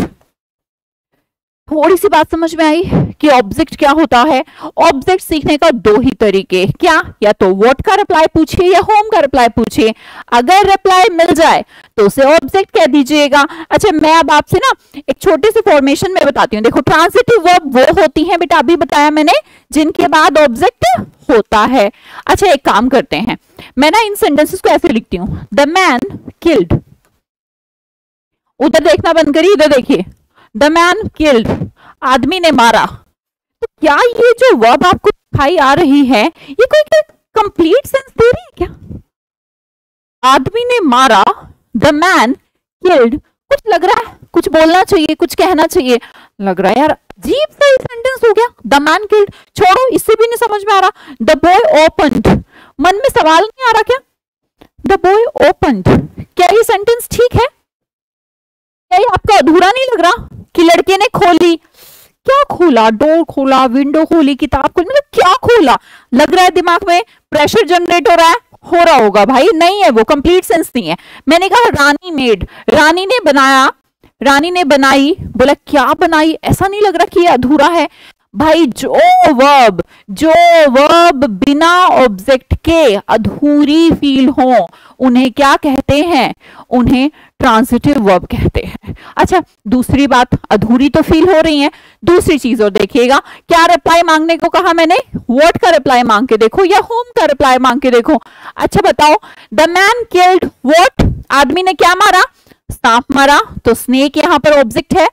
थोड़ी सी बात समझ में आई कि ऑब्जेक्ट क्या होता है। ऑब्जेक्ट सीखने का दो ही तरीके, क्या? या तो व्हाट का रिप्लाई पूछिए या होम का रिप्लाई पूछिए। अगर रिप्लाई मिल जाए तो उसे ऑब्जेक्ट कह दीजिएगा। अच्छा, मैं अब आपसे ना एक छोटे से फॉर्मेशन में बताती हूँ। देखो, ट्रांजिटिव वर्ब वो होती है बेटा, अभी बताया मैंने, जिनके बाद ऑब्जेक्ट होता है। अच्छा, एक काम करते हैं, मैं ना इन सेंटेंसेस को ऐसे लिखती हूँ, द मैन किल्ड। उधर देखना बंद करिए, इधर देखिए। द मैन किल्ड, आदमी ने मारा। तो क्या ये जो वर्ब आपको दिखाई आ रही है ये कोई कंप्लीट सेंस दे रही है क्या? आदमी ने मारा, द मैन किल्ड, कुछ लग रहा है, कुछ बोलना चाहिए, कुछ कहना चाहिए, लग रहा है यार अजीब सा सेंटेंस हो गया। द मैन किल्ड, छोड़ो, इससे भी नहीं समझ में आ रहा। द बॉय ओपन्ड, मन में सवाल नहीं आ रहा क्या? द बॉय ओपन्ड, क्या ये सेंटेंस ठीक है? क्या ये आपको अधूरा नहीं लग रहा कि लड़के ने खोली? क्या खोला? डोर खोला, विंडो खोली, किताब खोली, मतलब क्या खोला? लग रहा है दिमाग में प्रेशर जनरेट हो रहा है, हो रहा होगा भाई, नहीं है वो, कंप्लीट सेंस नहीं है। मैंने कहा रानी मेड, रानी ने बनाया, रानी ने बनाई, बोला क्या बनाई? ऐसा नहीं लग रहा कि ये अधूरा है भाई। जो वर्ब जो वर्ब बिना ऑब्जेक्ट के अधूरी फील हो उन्हें क्या कहते हैं? उन्हें ट्रांजिटिव वर्ब कहते हैं। अच्छा, दूसरी बात, अधूरी तो फील हो रही है, दूसरी चीज और देखिएगा, क्या रिप्लाई मांगने को कहा मैंने? व्हाट का रिप्लाई मांग के देखो या होम का रिप्लाई मांग के देखो। अच्छा बताओ, द मैन किल्ड व्हाट, आदमी ने क्या मारा? सांप मारा, तो स्नेक यहां पर ऑब्जेक्ट है।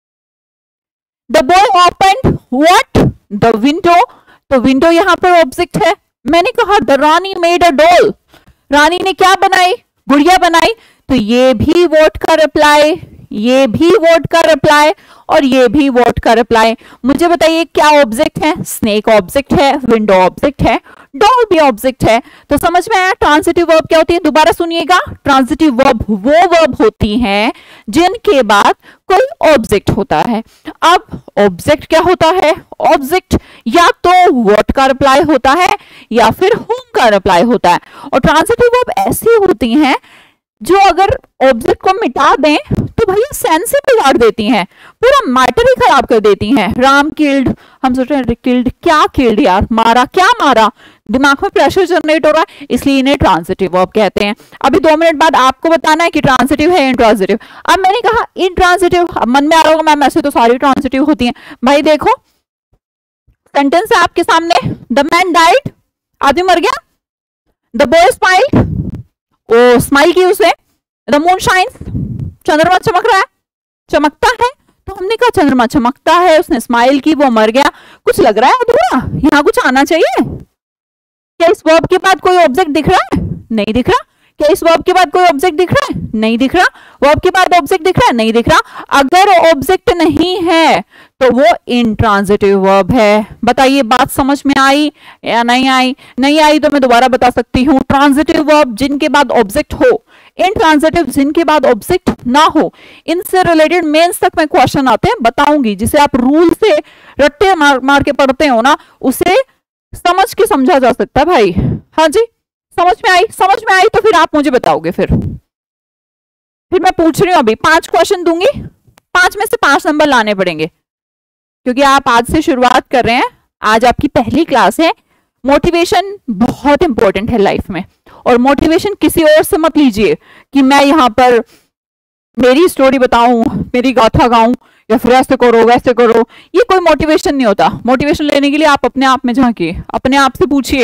The boy opened what, the window, तो विंडो यहां पर ऑब्जेक्ट है। मैंने कहा the Rani made a doll, Rani ने क्या बनाई? गुड़िया बनाई, तो ये भी व्हाट का रिप्लाई, ये भी व्हाट का रिप्लाई और ये भी व्हाट का रिप्लाई। मुझे बताइए क्या ऑब्जेक्ट है? स्नेक ऑब्जेक्ट है, विंडो ऑब्जेक्ट है, डॉल भी ऑब्जेक्ट है। तो समझ में आया ट्रांजिटिव वर्ब क्या होती है? दोबारा सुनिएगा, ट्रांजिटिव वर्ब वो वर्ब होती हैं जिनके बाद कोई ऑब्जेक्ट होता है। अब ऑब्जेक्ट क्या होता है? ऑब्जेक्ट या तो व्हाट का रिप्लाई होता है या फिर होम का रिप्लाई होता है। और ट्रांजिटिव वर्ब ऐसी होती हैं जो अगर ऑब्जेक्ट को मिटा दें तो भैया सेंस ही बिगाड़ देती हैं, पूरा मैटर ही खराब कर देती हैं। राम किल्ड, हम सोच रहे हैं किल्ड, क्या किल्ड यार? मारा, क्या मारा? दिमाग में प्रेशर जनरेट हो रहा है, इसलिए इन्हें ट्रांजिटिव वर्ब कहते हैं। अभी दो मिनट बाद आपको बताना है कि ट्रांजिटिव है इंट्रांजिटिव। अब मैंने कहा इंट्रांजिटिव, अब मन में आ रहा होगा मैम ऐसे तो सारी ट्रांजिटिव होती हैं। भाई देखो सेंटेंस है आपके सामने, द मैन डाइड, आदमी मर गया। द बॉय स्माइल्ड, ओ स्माइल की उसे। द मून शाइन्स, चंद्रमा चमक रहा है, चमकता है, तो हमने कहा चंद्रमा चमकता है, उसने स्माइल की, वो मर गया। कुछ लग रहा है अधूरा, यहां कुछ आना चाहिए। क्या इस वर्ब के बाद कोई ऑब्जेक्ट दिख रहा है? नहीं दिख रहा। क्या इस वर्ब के बाद कोई ऑब्जेक्ट दिख रहा है? नहीं दिख रहा। वर्ब के बाद ऑब्जेक्ट दिख रहा है? नहीं दिख रहा। अगर ऑब्जेक्ट नहीं है तो वो इंट्रांजिटिव वर्ब है। बताइए बात समझ में आई या नहीं आई? नहीं आई तो मैं दोबारा बता सकती हूँ। ट्रांजिटिव वर्ब जिनके बाद ऑब्जेक्ट हो, इंट्रांजिटिव जिनके बाद ऑब्जेक्ट ना हो। इनसे रिलेटेड मेंस तक में क्वेश्चन आते हैं, बताऊंगी, जिसे आप रूल से रट्टे मार मार के पढ़ते हो ना, उसे समझ के समझा जा सकता है भाई। हाँ जी, समझ में आई? समझ में आई तो फिर आप मुझे बताओगे। फिर फिर मैं पूछ रही हूँ, अभी पांच क्वेश्चन दूंगी, पांच में से पांच नंबर लाने पड़ेंगे क्योंकि आप आज से शुरुआत कर रहे हैं। आज आपकी पहली क्लास है। मोटिवेशन बहुत इंपॉर्टेंट है लाइफ में, और मोटिवेशन किसी और से मत लीजिए कि मैं यहाँ पर मेरी स्टोरी बताऊं, मेरी गाथा गाऊं, या फिर ऐसे करो वैसे करो। ये कोई मोटिवेशन नहीं होता। मोटिवेशन लेने के लिए आप अपने आप में झांकिए, अपने आप से पूछिए।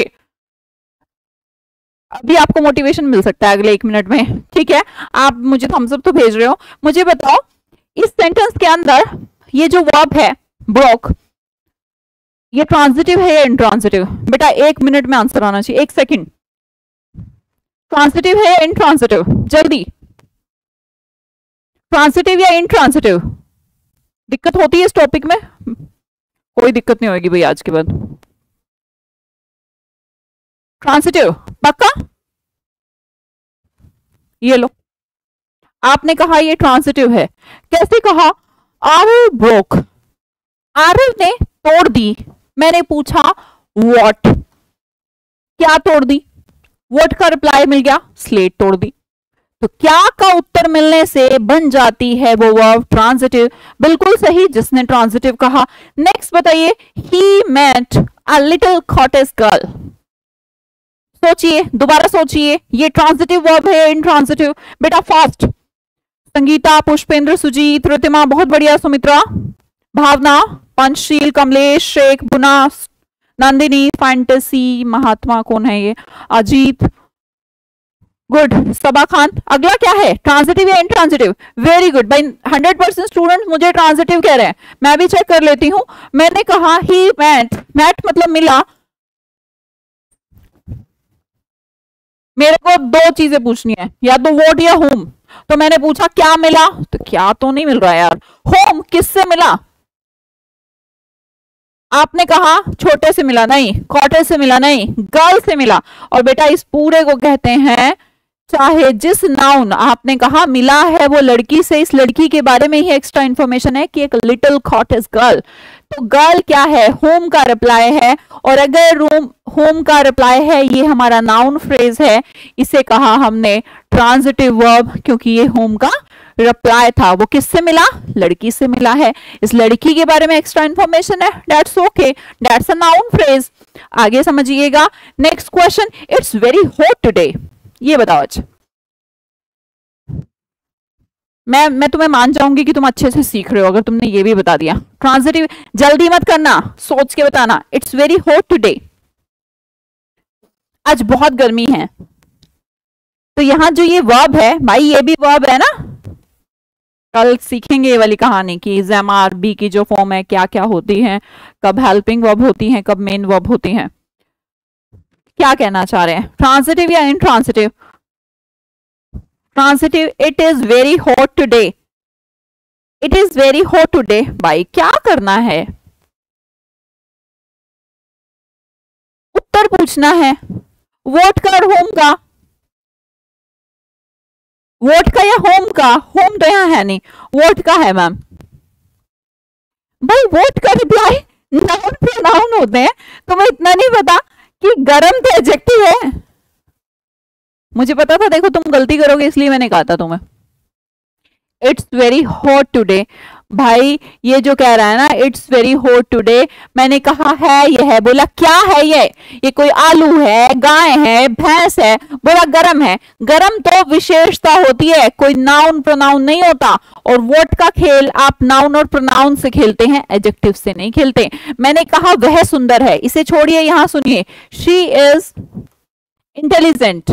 अभी आपको मोटिवेशन मिल सकता है अगले एक मिनट में, ठीक है? आप मुझे थम्स अप तो भेज रहे हो। मुझे बताओ इस सेंटेंस के अंदर ये जो वर्ब है ब्रोक, ये ट्रांजिटिव है या इंट्रांजिटिव? बेटा एक मिनट में आंसर आना चाहिए, एक सेकंड। ट्रांजिटिव है या इंट्रांजिटिव? जल्दी, ट्रांजिटिव या इंट्रांजिटिव? दिक्कत होती है इस टॉपिक में? कोई दिक्कत नहीं होगी भाई आज के बाद। ट्रांजिटिव पक्का? ये लो, आपने कहा ये ट्रांजिटिव है। कैसे कहा? आरव ब्रोक, आरव ने तोड़ दी। मैंने पूछा व्हाट, क्या तोड़ दी? व्हाट का रिप्लाई मिल गया, स्लेट तोड़ दी। तो क्या का उत्तर मिलने से बन जाती है वो वर्ब ट्रांजिटिव। बिल्कुल सही जिसने ट्रांजिटिव कहा। नेक्स्ट बताइए, he met a little cottage girl. सोचिए, दोबारा सोचिए, ये ट्रांजिटिव वर्ब है इंट्रांजिटिव? बेटा फास्ट। संगीता, पुष्पेंद्र, सुजीत, रितिमा, बहुत बढ़िया, सुमित्रा, भावना, पंचशील, कमलेश, शेख, बुना, नंदिनी, फैंटेसी, महात्मा कौन है ये, अजीत, गुड सबा खान। अगला क्या है, ट्रांजिटिव या इंट्रांजिटिव? वेरी गुड भाई, हंड्रेड परसेंट स्टूडेंट मुझे ट्रांजिटिव कह रहे हैं, मैं भी चेक कर लेती हूं। मैंने कहा ही मेट, मेट मतलब मिला। मेरे को दो चीजें पूछनी है, या तो वोट या होम। तो मैंने पूछा क्या मिला, तो क्या तो नहीं मिल रहा यार। होम किससे मिला? आपने कहा छोटे से मिला, नहीं। कॉटे से मिला, नहीं। गर्ल से मिला। और बेटा इस पूरे को कहते हैं, चाहे जिस नाउन आपने कहा मिला है वो लड़की से, इस लड़की के बारे में ही एक्स्ट्रा इंफॉर्मेशन है कि एक लिटिल कॉट इज गर्ल। तो गर्ल क्या है, होम का रिप्लाई है। और अगर रूम होम का रिप्लाई है, ये हमारा नाउन फ्रेज है, इसे कहा हमने ट्रांजिटिव वर्ब, क्योंकि ये होम का रिप्लाई था। वो किससे मिला? लड़की से मिला है। इस लड़की के बारे में एक्स्ट्रा इंफॉर्मेशन है, that's okay, that's a noun phrase. आगे समझिएगा। Next question, it's very hot today, ये बताओ आज। मैं मैं तुम्हें मान जाऊंगी कि तुम अच्छे से सीख रहे हो अगर तुमने ये भी बता दिया। ट्रांजिटिव, जल्दी मत करना, सोच के बताना। इट्स वेरी हॉट टुडे, आज बहुत गर्मी है। तो यहां जो ये वर्ब है भाई, ये भी वर्ब है ना। कल सीखेंगे ये वाली कहानी कि ज़ेमार बी की जो फॉर्म है क्या क्या होती है, कब हेल्पिंग वर्ब होती है, कब मेन वर्ब होती है। क्या कहना चाह रहे हैं, ट्रांजिटिव या intransitive? Transitive. It is very hot today, it is very hot today. भाई क्या करना है, उत्तर पूछना है। वोट का और होम का, वोट का या होम का? होम तो यहां है नहीं, वोट का है मैम। भाई वोट का रिप्लाई नाउन प्रोनाउन होते हैं, तुम्हें इतना नहीं पता कि गरम तो एडजेक्टिव है? मुझे पता था, देखो तुम गलती करोगे इसलिए मैंने कहा था तुम्हें। इट्स वेरी हॉट टुडे, भाई ये जो कह रहा है ना इट्स वेरी हॉट टुडे, मैंने कहा है ये है, बोला क्या है ये? ये कोई आलू है, गाय है, भैंस है? बोला गरम है। गरम तो विशेषता होती है, कोई नाउन प्रोनाउन नहीं होता। और वोट का खेल आप नाउन और प्रोनाउन से खेलते हैं, एडजेक्टिव से नहीं खेलते। मैंने कहा वह सुंदर है, इसे छोड़िए, यहां सुनिए, शी इज इंटेलिजेंट।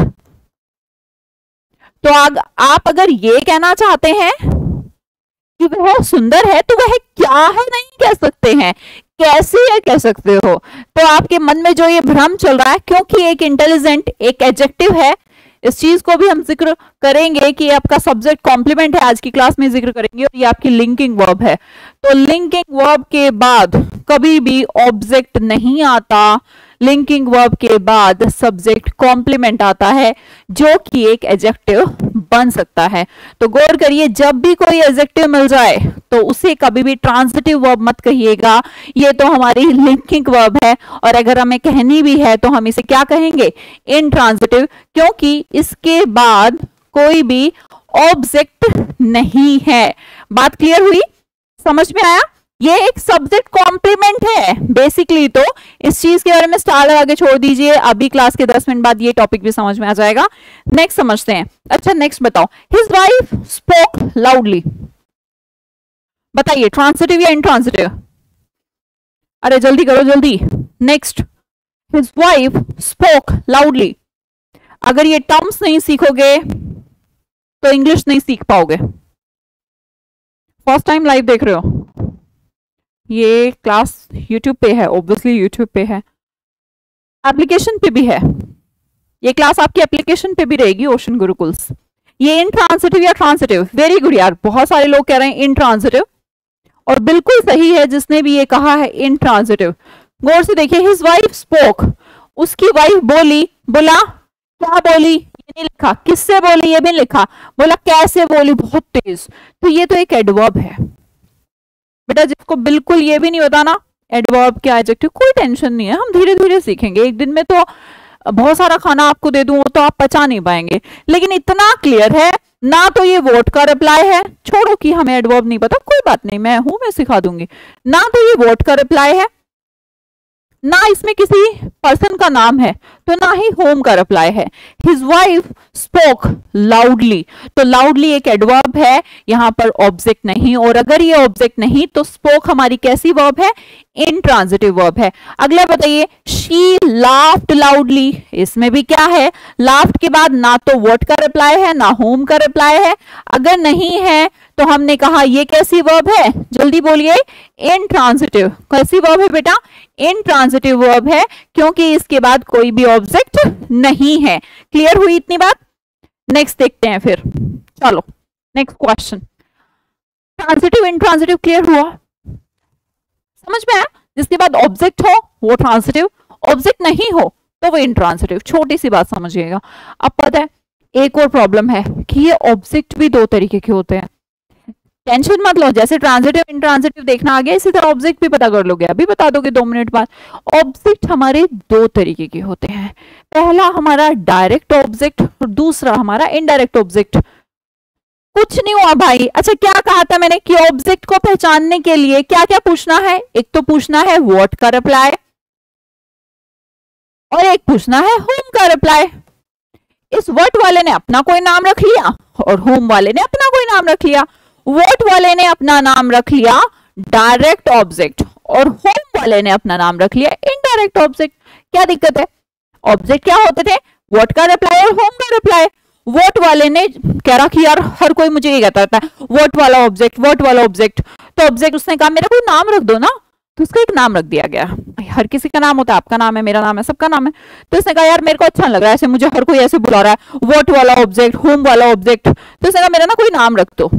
तो आग, आप अगर ये कहना चाहते हैं कि वह सुंदर है, तो वह क्या है नहीं कह सकते हैं, कैसे है कह सकते हो? तो आपके मन में जो ये भ्रम चल रहा है, क्योंकि एक इंटेलिजेंट एक एडजेक्टिव है, इस चीज को भी हम जिक्र करेंगे कि आपका सब्जेक्ट कॉम्प्लीमेंट है, आज की क्लास में जिक्र करेंगे। और ये आपकी लिंकिंग वर्ब है, तो लिंकिंग वर्ब के बाद कभी भी ऑब्जेक्ट नहीं आता, लिंकिंग वर्ब के बाद सब्जेक्ट कॉम्प्लीमेंट आता है, जो कि एक एडजेक्टिव बन सकता है। तो गौर करिए, जब भी कोई एडजेक्टिव मिल जाए तो उसे कभी भी ट्रांजिटिव वर्ब मत कहिएगा, ये तो हमारी लिंकिंग वर्ब है। और अगर हमें कहनी भी है तो हम इसे क्या कहेंगे, इंट्रांजिटिव, क्योंकि इसके बाद कोई भी ऑब्जेक्ट नहीं है। बात क्लियर हुई, समझ में आया? ये एक सब्जेक्ट कॉम्प्लीमेंट है बेसिकली। तो इस चीज के बारे में स्टार लगा के छोड़ दीजिए, अभी क्लास के दस मिनट बाद ये टॉपिक भी समझ में आ जाएगा। नेक्स्ट समझते हैं। अच्छा नेक्स्ट बताओ, हिज वाइफ स्पोक लाउडली, बताइए ट्रांजिटिव या इंट्रांजिटिव? अरे जल्दी करो जल्दी। Next, his wife spoke loudly. अगर ये टर्म्स नहीं सीखोगे तो इंग्लिश नहीं सीख पाओगे। फर्स्ट टाइम लाइव देख रहे हो, ये क्लास यूट्यूब पे है, ऑब्वियसली यूट्यूब पे है, एप्लीकेशन पे भी है, ये क्लास आपकी एप्लीकेशन पे भी रहेगी, ओशन गुरुकुल्स। ये इंट्रांजिटिव या ट्रांजिटिव? वेरी गुड यार, बहुत सारे लोग कह रहे हैं इंट्रांजिटिव, और बिल्कुल सही है जिसने भी ये कहा है इंट्रांजिटिव। गौर से देखिए, हिज वाइफ स्पोक, उसकी वाइफ बोली। बोला क्या बोली, ये नहीं लिखा, किससे बोली ये भी नहीं लिखा, बोला कैसे बोली, बहुत तेज। तो ये तो एक एडवर्ब है बेटा, जिसको बिल्कुल ये भी नहीं बताना एडवर्ब क्या एडजेक्टिव, कोई टेंशन नहीं है, हम धीरे धीरे सीखेंगे। एक दिन में तो बहुत सारा खाना आपको दे दूं तो आप पचा नहीं पाएंगे, लेकिन इतना क्लियर है ना, तो ये वोट का रिप्लाई है, छोड़ो कि हमें एडवर्ब नहीं पता, कोई बात नहीं, मैं हूं, मैं सिखा दूंगी। ना तो ये वोट का रिप्लाई है, ना इसमें किसी पर्सन का नाम है, तो ना ही होम का रिप्लाई है। हिज वाइफ स्पोक लाउडली, तो लाउडली एक एडवर्ब है, यहां पर ऑब्जेक्ट नहीं, और अगर ये ऑब्जेक्ट नहीं तो स्पोक हमारी कैसी वर्ब है, इंट्रांजिटिव वर्ब है। अगला बताइए, शी लाफ्ड लाउडली, इसमें भी क्या है, लाफ्ड के बाद ना तो व्हाट का रिप्लाई है ना होम का रिप्लाई है। अगर नहीं है तो हमने कहा ये कैसी वर्ब है, जल्दी बोलिए, इंट्रांजिटिव। कैसी वर्ब है बेटा, इंट्रांजिटिव वर्ब है, क्योंकि इसके बाद कोई भी ऑब्जेक्ट नहीं है। क्लियर हुई इतनी बात? नेक्स्ट देखते हैं फिर, चलो next question. Transitive intransitive clear हुआ, समझ में आया? जिसके बाद ऑब्जेक्ट हो वो ट्रांजिटिव, ऑब्जेक्ट नहीं हो तो वो इंट्रांजिटिव। छोटी सी बात समझिएगा। अब पता है एक और प्रॉब्लम है कि ये ऑब्जेक्ट भी दो तरीके के होते हैं। टेंशन मत लो, जैसे ट्रांजिटिव इंट्रांजिटिव देखना आ गया, इसी तरह ऑब्जेक्ट भी पता कर लोगे, अभी बता दोगे दो मिनट बाद। ऑब्जेक्ट हमारे दो तरीके के होते हैं, पहला हमारा डायरेक्ट ऑब्जेक्ट और दूसरा हमारा इनडायरेक्ट ऑब्जेक्ट। कुछ नहीं हुआ भाई। अच्छा, क्या कहा था मैंने कि ऑब्जेक्ट को पहचानने के लिए क्या क्या पूछना है, एक तो पूछना है व्हाट का रिप्लाई और एक पूछना है होम का रिप्लाई। इस व्हाट वाले ने अपना कोई नाम रख लिया और होम वाले ने अपना कोई नाम रख लिया। व्हाट वाले ने अपना नाम रख लिया डायरेक्ट ऑब्जेक्ट और होम वाले ने अपना नाम रख लिया इनडायरेक्ट ऑब्जेक्ट। क्या दिक्कत है? ऑब्जेक्ट क्या होते थे, व्हाट का रिप्लाई और होम का रिप्लाई। व्हाट वाले ने कह रहा कि यार हर कोई मुझे ये कहता था व्हाट वाला ऑब्जेक्ट, व्हाट वाला ऑब्जेक्ट, तो ऑब्जेक्ट उसने कहा मेरा कोई नाम रख दो ना, तो उसका एक नाम रख दिया गया। हर किसी का नाम होता है, आपका नाम है, मेरा नाम है, सबका नाम है। तो उसने कहा यार मेरे को अच्छा लग रहा है ऐसे, मुझे हर कोई ऐसे बुला रहा है व्हाट वाला ऑब्जेक्ट, होम वाला ऑब्जेक्ट, तो उसने कहा मेरा ना कोई नाम रख दो,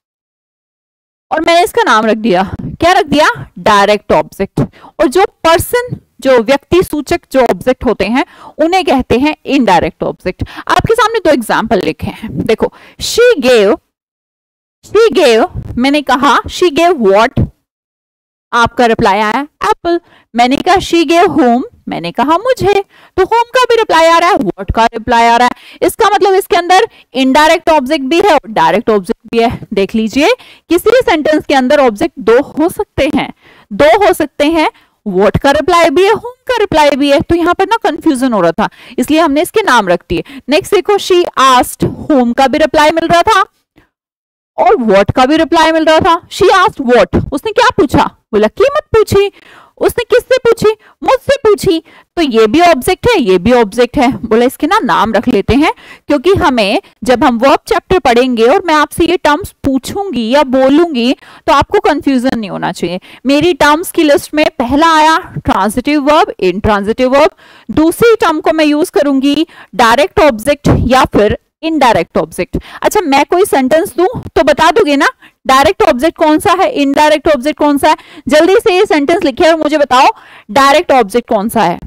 और मैंने इसका नाम रख दिया, क्या रख दिया, डायरेक्ट ऑब्जेक्ट। और जो पर्सन, जो व्यक्ति सूचक जो ऑब्जेक्ट होते हैं उन्हें कहते हैं इनडायरेक्ट ऑब्जेक्ट। आपके सामने दो एग्जांपल लिखे हैं, देखो, शी गेव, शी गेव, मैंने कहा शी गेव व्हाट, आपका रिप्लाई आया एप्पल। मैंने कहा शी गेव होम, मैंने कहा मुझे, तो होम का भी रिप्लाई आ रहा है, व्हाट का रिप्लाई आ रहा है। इसका मतलब इसके अंदर इनडायरेक्ट ऑब्जेक्ट भी है और डायरेक्ट ऑब्जेक्ट भी है। देख लीजिए, किसी भी सेंटेंस के अंदर ऑब्जेक्ट दो हो सकते हैं, दो हो सकते हैं, व्हाट का रिप्लाई भी है, होम का रिप्लाई भी है। तो यहाँ पर ना कंफ्यूजन हो रहा था, इसलिए हमने इसके नाम रख दिए। नेक्स्ट देखो, शी आस्क्ड, होम का भी रिप्लाई मिल रहा था और व्हाट का भी रिप्लाई मिल रहा था। शी आस्क्ड व्हाट, उसने क्या पूछा, बोला कीमत पूछी। उसने किससे पूछी, मुझसे पूछी, तो ये भी ऑब्जेक्ट है, ये भी ऑब्जेक्ट है। बोला इसके ना नाम रख लेते हैं, क्योंकि हमें जब हम वर्ब चैप्टर पढ़ेंगे और मैं आपसे ये टर्म्स पूछूंगी या बोलूंगी तो आपको कंफ्यूजन नहीं होना चाहिए। मेरी टर्म्स की लिस्ट में पहला आया ट्रांजिटिव वर्ब, इंट्रांजिटिव वर्ब, दूसरी टर्म को मैं यूज करूंगी डायरेक्ट ऑब्जेक्ट या फिर इनडायरेक्ट ऑब्जेक्ट। अच्छा, मैं कोई सेंटेंस दूं तो बता दोगे ना डायरेक्ट ऑब्जेक्ट कौन सा है, इनडायरेक्ट ऑब्जेक्ट कौन सा है? जल्दी से ये सेंटेंस लिखिए और मुझे बताओ डायरेक्ट ऑब्जेक्ट कौन सा है,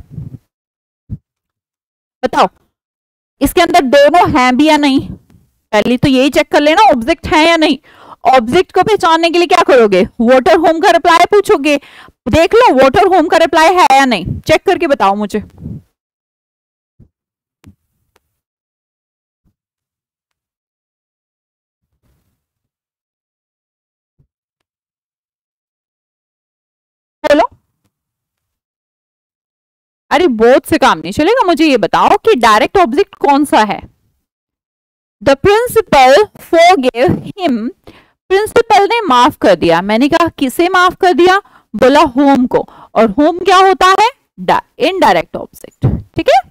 बताओ। इसके अंदर दोनों हैं भी या नहीं, पहले तो यही चेक कर लेना ऑब्जेक्ट है या नहीं। ऑब्जेक्ट को पहचानने के लिए क्या करोगे, व्हाट और होम का रिप्लाई पूछोगे। देख लो व्हाट और होम का रिप्लाई है या नहीं, चेक करके बताओ मुझे। बोलो। अरे बोथ से काम नहीं चलेगा, मुझे ये बताओ कि डायरेक्ट ऑब्जेक्ट कौन सा है। The principal forgive him, principal ने माफ कर दिया। मैंने कहा किसे माफ कर दिया, बोला होम को, और होम क्या होता है, इनडायरेक्ट ऑब्जेक्ट। ठीक है,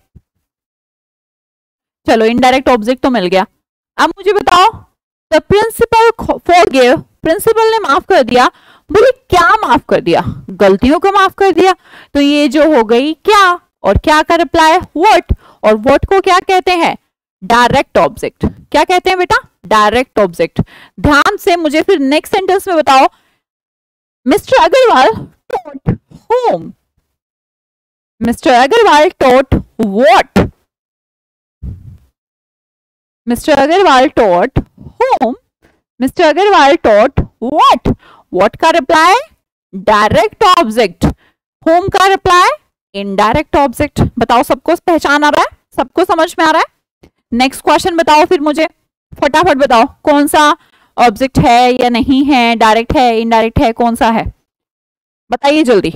चलो इनडायरेक्ट ऑब्जेक्ट तो मिल गया। अब मुझे बताओ, द प्रिंसिपल फॉरगिव, प्रिंसिपल ने माफ कर दिया, बोले क्या माफ कर दिया, गलतियों को माफ कर दिया। तो ये जो हो गई क्या, और क्या का रिप्लाई व्हाट, और व्हाट को क्या कहते हैं, डायरेक्ट ऑब्जेक्ट। क्या कहते हैं बेटा, डायरेक्ट ऑब्जेक्ट। ध्यान से मुझे फिर नेक्स्ट सेंटेंस में बताओ, mister Agarwal taught whom, mister Agarwal taught what, mister Agarwal taught whom, mister Agarwal taught what, what का रिप्लाई डायरेक्ट ऑब्जेक्ट, होम का रिप्लाई इनडायरेक्ट ऑब्जेक्ट। बताओ सबको पहचान आ रहा है, सबको समझ में आ रहा है? नेक्स्ट क्वेश्चन बताओ फिर मुझे, फटाफट बताओ कौन सा ऑब्जेक्ट है या नहीं है, डायरेक्ट है इनडायरेक्ट है, कौन सा है, बताइए जल्दी।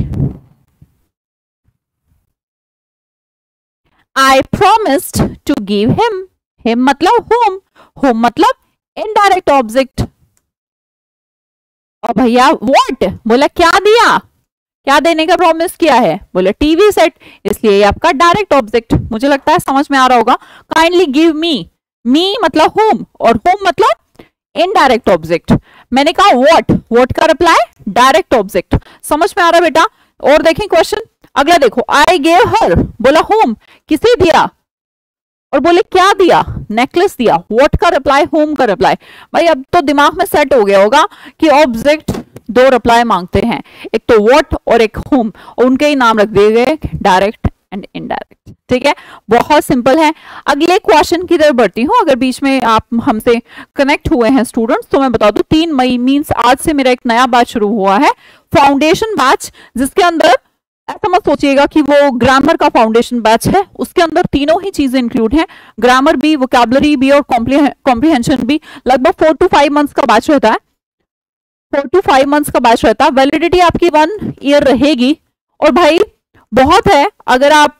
I promised to give him, him मतलब होम, होम मतलब इनडायरेक्ट ऑब्जेक्ट। और भैया व्हाट, बोला क्या दिया, क्या देने का प्रॉमिस किया है? बोले टीवी सेट, इसलिए ये आपका डायरेक्ट ऑब्जेक्ट। मुझे लगता है समझ में आ रहा होगा। काइंडली गिव मी, मी मतलब होम और होम मतलब इनडायरेक्ट ऑब्जेक्ट। मैंने कहा व्हाट, व्हाट का रिप्लाई डायरेक्ट ऑब्जेक्ट। समझ में आ रहा है बेटा? और देखें क्वेश्चन अगला देखो, आई गेव हर, बोला होम, किसे दिया? और बोले क्या दिया? नेकलेस दिया। व्हाट का रिप्लाई होम का रिप्लाई। भाई अब तो दिमाग में सेट हो गया होगा कि ऑब्जेक्ट दो रिप्लाई मांगते हैं, एक तो व्हाट और एक होम, और उनके ही नाम रख दिए गए डायरेक्ट एंड इनडायरेक्ट। ठीक है, बहुत सिंपल है। अगले क्वेश्चन की तरफ बढ़ती हूँ। अगर बीच में आप हमसे कनेक्ट हुए हैं स्टूडेंट्स तो मैं बता दूं, तीन मई मींस आज से मेरा एक नया बैच शुरू हुआ है, फाउंडेशन बैच, जिसके अंदर ऐसा मत सोचिएगा कि वो ग्रामर का फाउंडेशन बैच है। उसके अंदर तीनों ही चीजें इंक्लूड हैं, ग्रामर भी, वोकैबुलरी भी और कॉम्प्रिहेंशन भी। लगभग फोर टू फाइव मंथ्स का बैच रहता है, फोर टू फाइव मंथ्स का बैच रहता है। वैलिडिटी आपकी वन ईयर रहेगी। और भाई बहुत है, अगर आप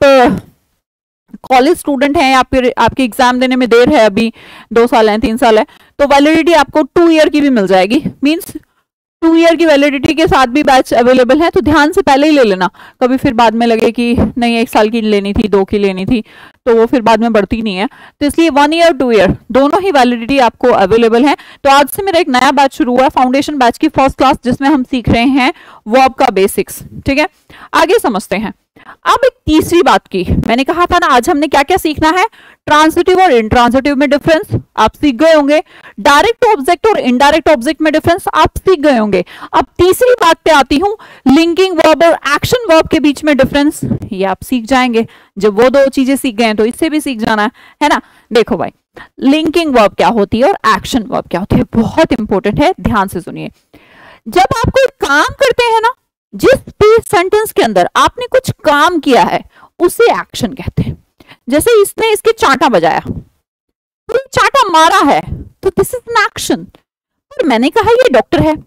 कॉलेज स्टूडेंट हैं या फिर आपके एग्जाम देने में देर है, अभी दो साल है, तीन साल है, तो वैलिडिटी आपको टू ईयर की भी मिल जाएगी। मींस टू ईयर की वैलिडिटी के साथ भी बैच अवेलेबल है, तो ध्यान से पहले ही ले लेना। कभी फिर बाद में लगे कि नहीं एक साल की लेनी थी, दो की लेनी थी, तो वो फिर बाद में बढ़ती नहीं है। तो इसलिए वन ईयर टू ईयर दोनों ही वैलिडिटी आपको अवेलेबल है। तो आज से मेरा एक नया बैच शुरू हुआ है, फाउंडेशन बैच की फर्स्ट क्लास, जिसमें हम सीख रहे हैं वर्ब का बेसिक्स। ठीक है, आगे समझते हैं। अब एक तीसरी बात की, मैंने कहा था ना आज हमने क्या क्या सीखना है, ट्रांसिटिव और इंट्रांसिटिव में डिफरेंस आप सीख गए होंगे, डायरेक्ट ऑब्जेक्ट और इनडायरेक्ट ऑब्जेक्ट में डिफरेंस आप सीख गए होंगे। अब तीसरी बात पे आती हूं, लिंकिंग वर्ब और एक्शन वर्ब के बीच में डिफरेंस, ये आप सीख जाएंगे। जब वो दो चीजें सीख गए तो इससे भी सीख जाना है, है ना। देखो भाई, लिंकिंग वर्ब क्या होती है और एक्शन वर्ब क्या होती है, बहुत इंपॉर्टेंट है, ध्यान से सुनिए। जब आप कोई काम करते हैं ना, जिस भी सेंटेंस के अंदर आपने कुछ काम किया है उसे एक्शन कहते हैं। जैसे इसने इसके चांटा बजाया, तो चांटा मारा है, तो दिस इज एन एक्शन। पर मैंने कहा ये डॉक्टर है,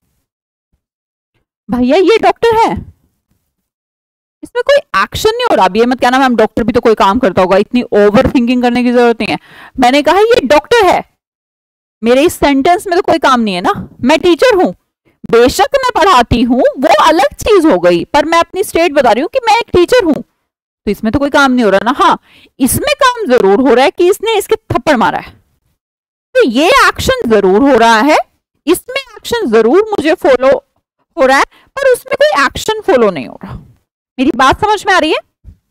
भैया ये डॉक्टर है, इसमें कोई एक्शन नहीं हो रहा। अब ये मत कहना मैम डॉक्टर भी तो कोई काम करता होगा, इतनी ओवर थिंकिंग करने की जरूरत नहीं है। मैंने कहा ये डॉक्टर है, मेरे इस सेंटेंस में तो कोई काम नहीं है ना। मैं टीचर हूं, बेशक मैं पढ़ाती हूं, वो अलग चीज हो गई, पर मैं अपनी स्टेट बता रही हूं कि मैं एक टीचर हूं, तो इसमें तो कोई काम नहीं हो रहा ना। हाँ, इसमें काम जरूर हो रहा है कि इसने इसके थप्पड़ मारा है, तो ये एक्शन जरूर हो रहा है, इसमें एक्शन जरूर मुझे फॉलो हो रहा है, पर उसमें कोई एक्शन फॉलो नहीं हो रहा। मेरी बात समझ में आ रही है?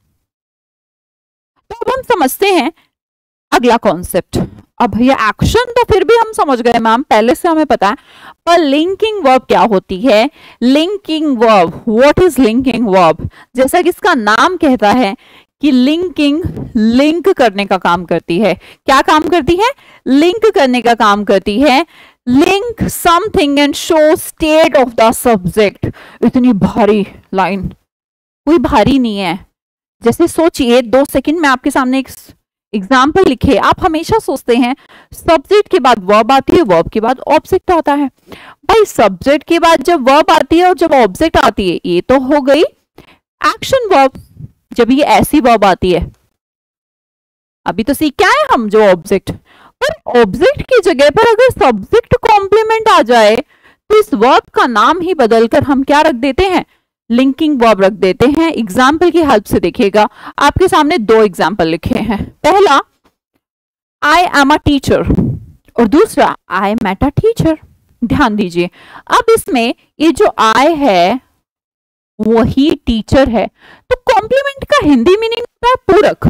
तो अब हम समझते हैं अगला कॉन्सेप्ट। अब भैया एक्शन तो फिर भी हम समझ गए मैम, पहले से हमें पता है, पर लिंकिंग वर्ब क्या होती है? Linking verb, what is linking verb? जैसा कि इसका नाम कहता है कि लिंकिंग, लिंक करने का काम करती है। क्या काम करती है? लिंक करने का काम करती है। Link something and show state of the subject. इतनी भारी लाइन, कोई भारी नहीं है। जैसे सोचिए, दो सेकंड में आपके सामने एक एग्जाम्पल लिखे। आप हमेशा सोचते हैं सब्जेक्ट के बाद वर्ब आती है, वर्ब के बाद ऑब्जेक्ट आता है। भाई सब्जेक्ट के बाद जब वर्ब आती है और जब ऑब्जेक्ट आती है, ये तो हो गई एक्शन वर्ब। जब ये ऐसी वर्ब आती है, अभी तो सीख क्या है हम, जो ऑब्जेक्ट, पर ऑब्जेक्ट की जगह पर अगर सब्जेक्ट कॉम्प्लीमेंट आ जाए तो इस वर्ब का नाम ही बदलकर हम क्या रख देते हैं? लिंकिंग वर्ब रख देते हैं। एग्जाम्पल की हेल्प से देखिएगा, आपके सामने दो एग्जाम्पल लिखे हैं। पहला, आई एम अ टीचर, और दूसरा, आई मेट अ टीचर। ध्यान दीजिए, अब इसमें ये जो आई है वही टीचर है, तो कॉम्प्लीमेंट का हिंदी मीनिंग होता है पूरक,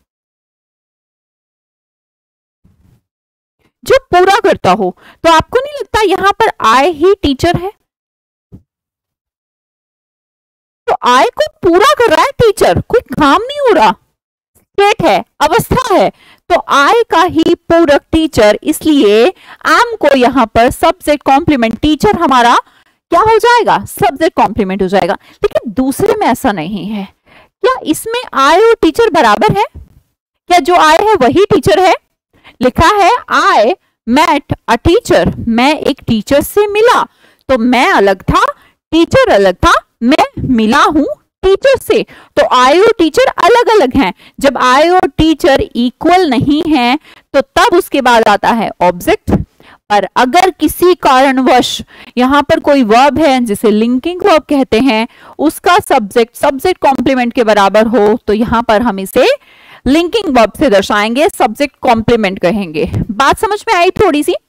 जो पूरा करता हो। तो आपको नहीं लगता यहां पर आई ही टीचर है? तो आई को पूरा कर रहा है टीचर, कोई काम नहीं हो रहा, स्टेट है, अवस्था है। तो आई का ही पूरक टीचर, इसलिए एम को यहां पर सब्जेक्ट कॉम्प्लीमेंट, टीचर हमारा क्या हो जाएगा? सब्जेक्ट कॉम्प्लीमेंट हो जाएगा। लेकिन दूसरे में ऐसा नहीं है। क्या इसमें आई और टीचर बराबर है? क्या जो आई है वही टीचर है? लिखा है आई मेट अ टीचर, मैं एक टीचर से मिला, तो मैं अलग था, टीचर अलग था, मैं मिला हूं टीचर से। तो आई और टीचर अलग अलग हैं। जब आई और टीचर इक्वल नहीं है तो तब उसके बाद आता है ऑब्जेक्ट, पर अगर किसी कारणवश यहां पर कोई वर्ब है जिसे लिंकिंग वर्ब कहते हैं, उसका सब्जेक्ट सब्जेक्ट कॉम्प्लीमेंट के बराबर हो, तो यहां पर हम इसे लिंकिंग वर्ब से दर्शाएंगे, सब्जेक्ट कॉम्प्लीमेंट कहेंगे। बात समझ में आई थोड़ी सी?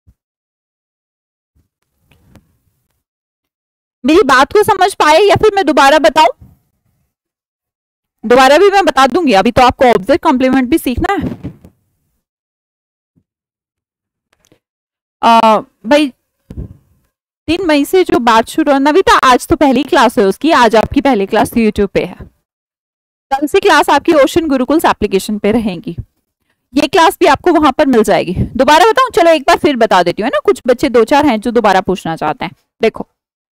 मेरी बात को समझ पाए या फिर मैं दोबारा बताऊं? दोबारा भी मैं बता दूंगी, अभी तो आपको ऑब्जेक्ट कॉम्प्लीमेंट भी सीखना है। आ, भाई तीन मई से जो बात शुरू है, नविता आज तो पहली क्लास है उसकी, आज आपकी पहली क्लास यूट्यूब पे है, कल से क्लास आपकी ओशन गुरुकुल्स एप्लीकेशन पे रहेगी, ये क्लास भी आपको वहां पर मिल जाएगी। दोबारा बताऊं? चलो एक बार फिर बता देती हूँ, है ना, कुछ बच्चे दो चार हैं जो दोबारा पूछना चाहते हैं। देखो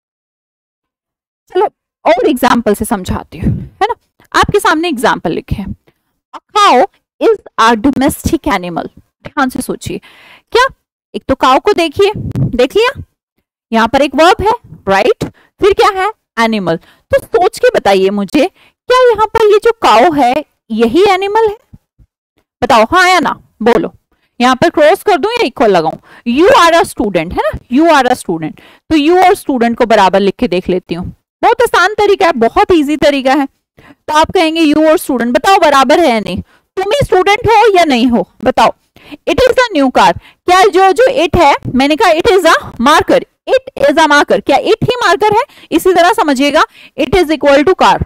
चलो और एग्जाम्पल से समझाती हूँ, है ना। आपके सामने एग्जाम्पल लिखे हैं, a cow is a domestic animal. ध्यान से सोचिए, क्या एक तो काउ को देखिए, देख लिया, यहाँ पर एक वर्ब है, राइट, फिर क्या है, एनिमल। तो सोच के बताइए मुझे, क्या यहाँ पर ये जो काउ है यही एनिमल है? बताओ हाँ या ना, बोलो। यहाँ पर क्रॉस कर दूं या इक्वल लगाऊं? यू आर अ स्टूडेंट, है ना, यू आर अ स्टूडेंट, तो यू और स्टूडेंट को बराबर लिख के देख लेती हूँ। बहुत आसान तरीका है, बहुत इजी तरीका है। तो आप कहेंगे यू और स्टूडेंट, बताओ बराबर है या नहीं? तुम ही स्टूडेंट हो या नहीं हो, बताओ। It is a new car, क्या जो जो इट है, मैंने कहा it is a marker, it is a marker, क्या इट ही मार्कर है? इसी तरह समझिएगा, it is equal to car,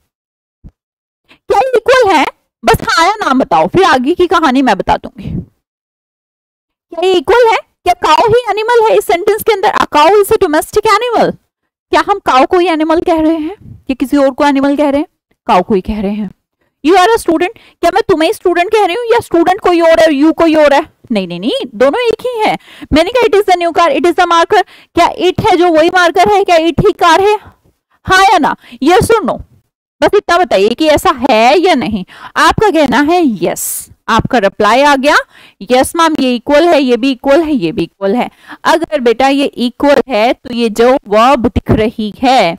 क्या इक्वल है? बस हाँ या नाम बताओ, फिर आगे की कहानी मैं बता दूंगी। क्या ये इक्वल है? क्या काउ ही एनिमल है इस सेंटेंस के अंदर? A cow is a domestic animal. क्या हम काउ को ही एनिमल कह रहे हैं कि किसी और को एनिमल कह रहे हैं? काउ को ही कह रहे हैं। यू आर अ स्टूडेंट, क्या मैं तुम्हें स्टूडेंट कह रही हूँ या स्टूडेंट कोई और है, यू कोई और है? नहीं नहीं नहीं, दोनों एक ही है। मैंने कहा it is the new car, it is the marker, क्या इट है जो वही मार्कर है? क्या इट ही कार है? हाँ या ना, यस और नो, बस इतना बताइए कि ऐसा है या नहीं। आपका कहना है यस, आपका रिप्लाई आ गया यस मैम, ये इक्वल है, ये भी इक्वल है, ये भी इक्वल है। अगर बेटा ये इक्वल है तो ये जो वर्ब दिख रही है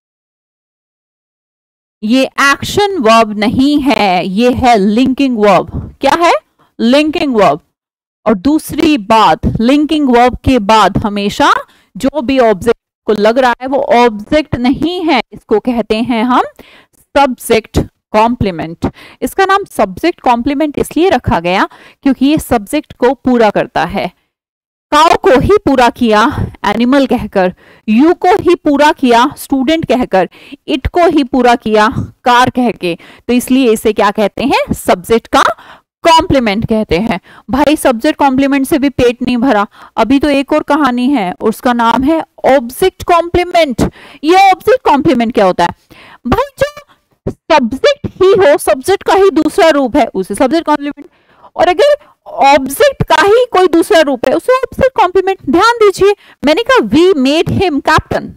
ये एक्शन वर्ब नहीं है, ये है लिंकिंग वर्ब। क्या है? Linking verb. और दूसरी बात, लिंकिंग वर्ब के बाद हमेशा जो भी ऑब्जेक्ट को लग रहा है वो ऑब्जेक्ट नहीं है, इसको कहते हैं हम सब्जेक्ट कॉम्प्लीमेंट। इसका नाम सब्जेक्ट कॉम्प्लीमेंट इसलिए रखा गया क्योंकि ये सब्जेक्ट को पूरा करता है। काउ को ही पूरा किया एनिमल कहकर, यू को ही पूरा किया स्टूडेंट कहकर, इट को ही पूरा किया कार कह के, तो इसलिए इसे क्या कहते हैं? सब्जेक्ट का कॉम्प्लीमेंट कहते हैं। भाई सब्जेक्ट कॉम्प्लीमेंट से भी पेट नहीं भरा, अभी तो एक और कहानी है, उसका नाम है ऑब्जेक्ट कॉम्प्लीमेंट। ये ऑब्जेक्ट कॉम्प्लीमेंट क्या होता है? भाई जो सब्जेक्ट ही हो, सब्जेक्ट का ही दूसरा रूप है, उसे सब्जेक्ट कॉम्प्लीमेंट, और अगर ऑब्जेक्ट का ही कोई दूसरा रूप है उसे ऑब्जेक्ट कॉम्प्लीमेंट। ध्यान दीजिए, मैंने कहा we made him captain,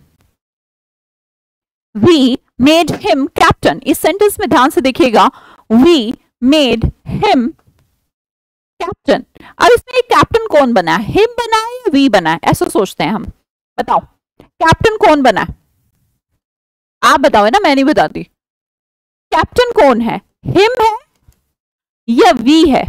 we made him captain, इस सेंटेंस में ध्यान से देखिएगा, वी मेड हिम कैप्टन। अब इसमें कैप्टन कौन बना है? हिम बना है या वी बना है? ऐसा सोचते हैं हम, बताओ कैप्टन कौन बना है? आप बताओ, है ना, मैं नहीं बताती। कैप्टन कौन है? हिम है या वी है?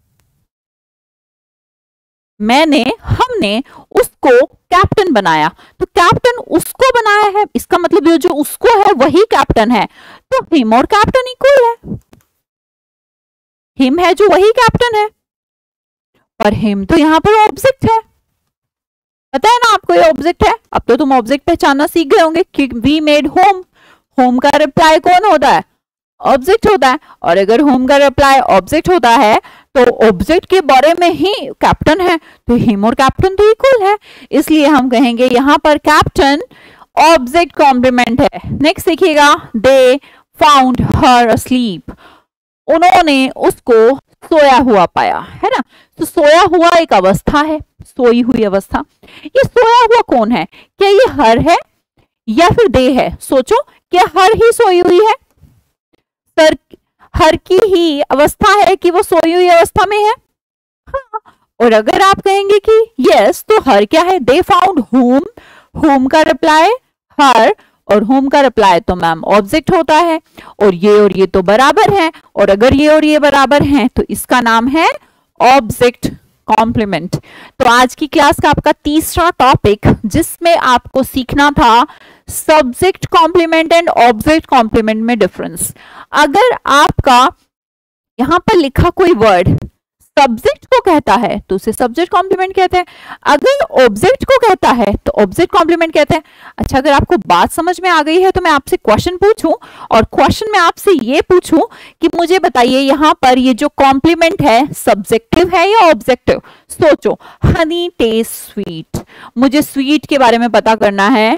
मैंने, हमने उसको कैप्टन बनाया, तो कैप्टन उसको बनाया है, इसका मतलब ये जो उसको है वही कैप्टन है, तो हिम और कैप्टन इक्वल है। हिम है जो वही कैप्टन है, पर हिम तो यहां पर ऑब्जेक्ट है। पता है ना आपको ये ऑब्जेक्ट है? अब तो तुम ऑब्जेक्ट पहचानना सीख गए होंगे कि वी मेड होम, होम का रिप्लाई कौन होता है? ऑब्जेक्ट होता है, और अगर होम का रिप्लाई ऑब्जेक्ट होता है तो ऑब्जेक्ट के बारे में ही कैप्टन है, तो हिम और कैप्टन तो इक्वल है, इसलिए हम कहेंगे यहां पर कैप्टन ऑब्जेक्ट कॉम्प्लीमेंट है। नेक्स्ट देखिएगा, दे फाउंड हर अस्लीप, उन्होंने उसको सोया हुआ पाया, है ना। तो सोया हुआ एक अवस्था है, सोई हुई अवस्था। ये सोया हुआ कौन है? क्या ये हर है या फिर दे है? सोचो, क्या हर ही सोई हुई है? सर हर की ही अवस्था है कि वो सोई हुई अवस्था में है? हाँ। और अगर आप कहेंगे कि यस, तो हर क्या है? दे फाउंड होम, होम का रिप्लाई हर, और होम का रिप्लाई तो मैम ऑब्जेक्ट होता है, और ये और ये तो बराबर है, और अगर ये और ये बराबर हैं तो इसका नाम है ऑब्जेक्ट कॉम्प्लीमेंट। तो आज की क्लास का आपका तीसरा टॉपिक, जिसमें आपको सीखना था subject complement and object complement में डिफरेंस। अगर आपका यहां पर लिखा कोई वर्ड सब्जेक्ट को कहता है तो उसे सब्जेक्ट कॉम्प्लीमेंट कहते हैं, अगर ऑब्जेक्ट को कहता है तो ऑब्जेक्ट कॉम्प्लीमेंट कहते हैं। अच्छा, अगर आपको बात समझ में आ गई है तो मैं आपसे क्वेश्चन पूछूं, और क्वेश्चन में आपसे ये पूछूं कि मुझे बताइए यहां पर ये जो कॉम्प्लीमेंट है सब्जेक्टिव है या ऑब्जेक्टिव। सोचो, हनी टेस्ट स्वीट, मुझे स्वीट के बारे में पता करना है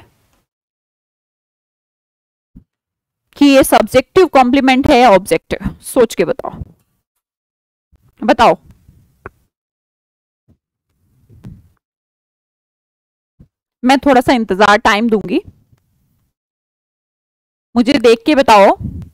कि ये सब्जेक्टिव कॉम्प्लीमेंट है या ऑब्जेक्टिव। सोच के बताओ बताओ। मैं थोड़ा सा इंतजार टाइम दूंगी, मुझे देख के बताओ।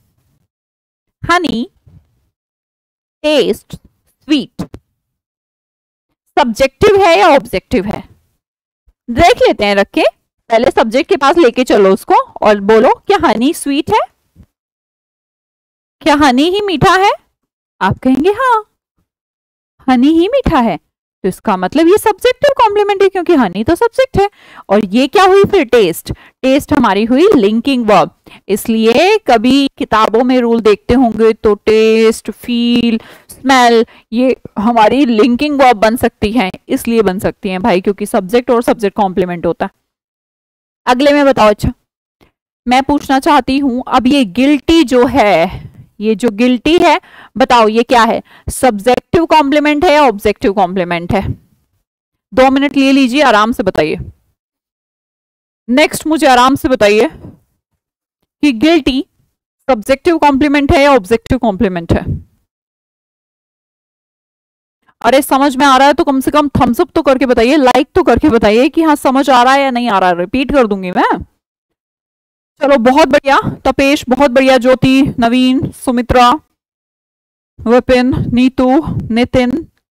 हनी टेस्ट स्वीट सब्जेक्टिव है या ऑब्जेक्टिव है? देख लेते हैं, रख के पहले सब्जेक्ट के पास लेके चलो उसको और बोलो क्या हनी स्वीट है, क्या हनी ही मीठा है? आप कहेंगे हाँ हनी ही मीठा है, तो इसका मतलब ये सब्जेक्टिव कॉम्प्लीमेंट है क्योंकि हनी तो सब्जेक्ट है। और ये क्या हुई फिर? टेस्ट। टेस्ट हमारी हुई लिंकिंग वर्ब, इसलिए कभी किताबों में रूल देखते होंगे तो टेस्ट, फील, स्मेल ये हमारी लिंकिंग वर्ब बन सकती है, इसलिए बन सकती है भाई क्योंकि सब्जेक्ट और सब्जेक्ट कॉम्प्लीमेंट होता है। अगले में बताओ। अच्छा, मैं पूछना चाहती हूं अब ये गिल्टी जो है, ये जो गिल्टी है बताओ ये क्या है? सब्जेक्टिव कॉम्प्लीमेंट है या ऑब्जेक्टिव कॉम्प्लीमेंट है? दो मिनट ले लीजिए, आराम से बताइए। नेक्स्ट मुझे आराम से बताइए कि गिल्टी सब्जेक्टिव कॉम्प्लीमेंट है या ऑब्जेक्टिव कॉम्प्लीमेंट है? अरे समझ में आ रहा है तो कम से कम थम्स अप तो करके बताइए, लाइक तो करके बताइए कि हाँ समझ आ रहा है या नहीं आ रहा है। रिपीट कर दूंगी मैं। चलो बहुत बढ़िया तपेश, बहुत बढ़िया ज्योति, नवीन, सुमित्रा, विपिन, नीतू, नितिन,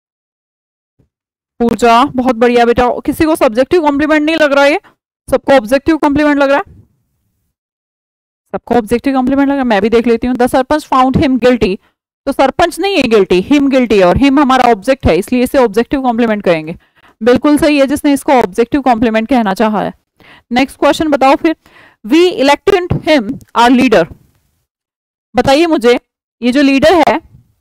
पूजा, बहुत बढ़िया बेटा। किसी को सब्जेक्टिव कॉम्प्लीमेंट नहीं लग रहा है? सबको ऑब्जेक्टिव कॉम्प्लीमेंट लग रहा है? सबको ऑब्जेक्टिव कॉम्प्लीमेंट लग रहा है। मैं भी देख लेती हूँ। The sarpanch found him guilty, तो सरपंच नहीं है गिल्टी, हिम गिल्टी, और हिम हमारा ऑब्जेक्ट है इसलिए इसे ऑब्जेक्टिव कॉम्प्लीमेंट कहेंगे। बिल्कुल सही है जिसने इसको ऑब्जेक्टिव कॉम्प्लीमेंट कहना चाहा है। नेक्स्ट क्वेश्चन बताओ फिर। We elected him our leader, बताइए मुझे ये जो लीडर है,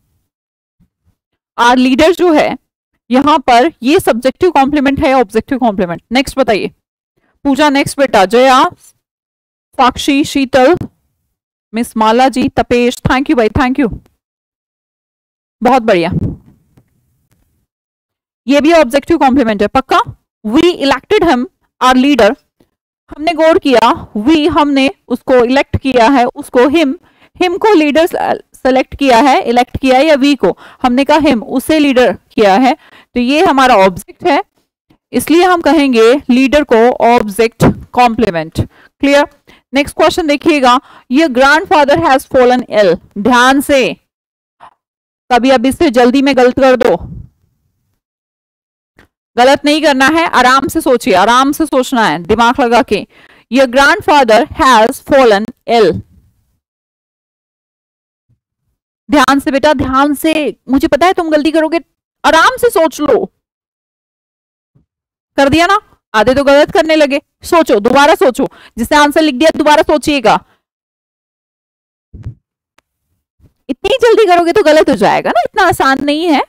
our लीडर जो है यहां पर ये सब्जेक्टिव कॉम्प्लीमेंट है या ऑब्जेक्टिव कॉम्प्लीमेंट? नेक्स्ट बताइए। पूजा नेक्स्ट बेटा, Jaya, Sakshi, Sheetal, miss Mala ji, Tapesh, thank you भाई, थैंक यू, बहुत बढ़िया। ये भी ऑब्जेक्टिव कॉम्प्लीमेंट है पक्का। We elected him our leader, हमने गौर किया, वी हमने उसको इलेक्ट किया है, उसको हिम हिम को लीडर सेलेक्ट किया है, इलेक्ट किया है, या वी को हमने कहा हिम उसे लीडर किया है, तो ये हमारा ऑब्जेक्ट है इसलिए हम कहेंगे लीडर को object complement. Clear. Next question देखिएगा। ये ग्रैंडफादर हैज फॉलन इल, ध्यान से, कभी अब इससे जल्दी में गलत कर दो, गलत नहीं करना है, आराम से सोचिए, आराम से सोचना है दिमाग लगा के। Your grandfather has fallen ill, ध्यान से बेटा, ध्यान से, मुझे पता है तुम गलती करोगे, आराम से सोच लो। कर दिया ना? आधे तो गलत करने लगे। सोचो, दोबारा सोचो, जिसने आंसर लिख दिया दोबारा सोचिएगा। इतनी जल्दी करोगे तो गलत हो जाएगा ना, इतना आसान नहीं है।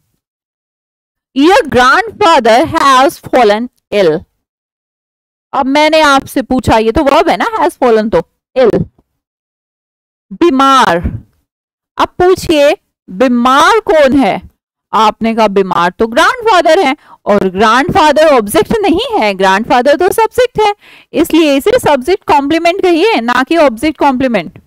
Your grandfather has fallen ill, अब मैंने आपसे पूछा, ये तो वर्ब है ना, has fallen तो ill, बीमार। अब पूछिए बीमार कौन है? आपने कहा बीमार तो ग्रैंडफादर है, और ग्रैंडफादर ऑब्जेक्ट नहीं है, ग्रैंडफादर तो सब्जेक्ट है, इसलिए इसे सब्जेक्ट कॉम्प्लीमेंट कहिए, ना कि ऑब्जेक्ट कॉम्प्लीमेंट।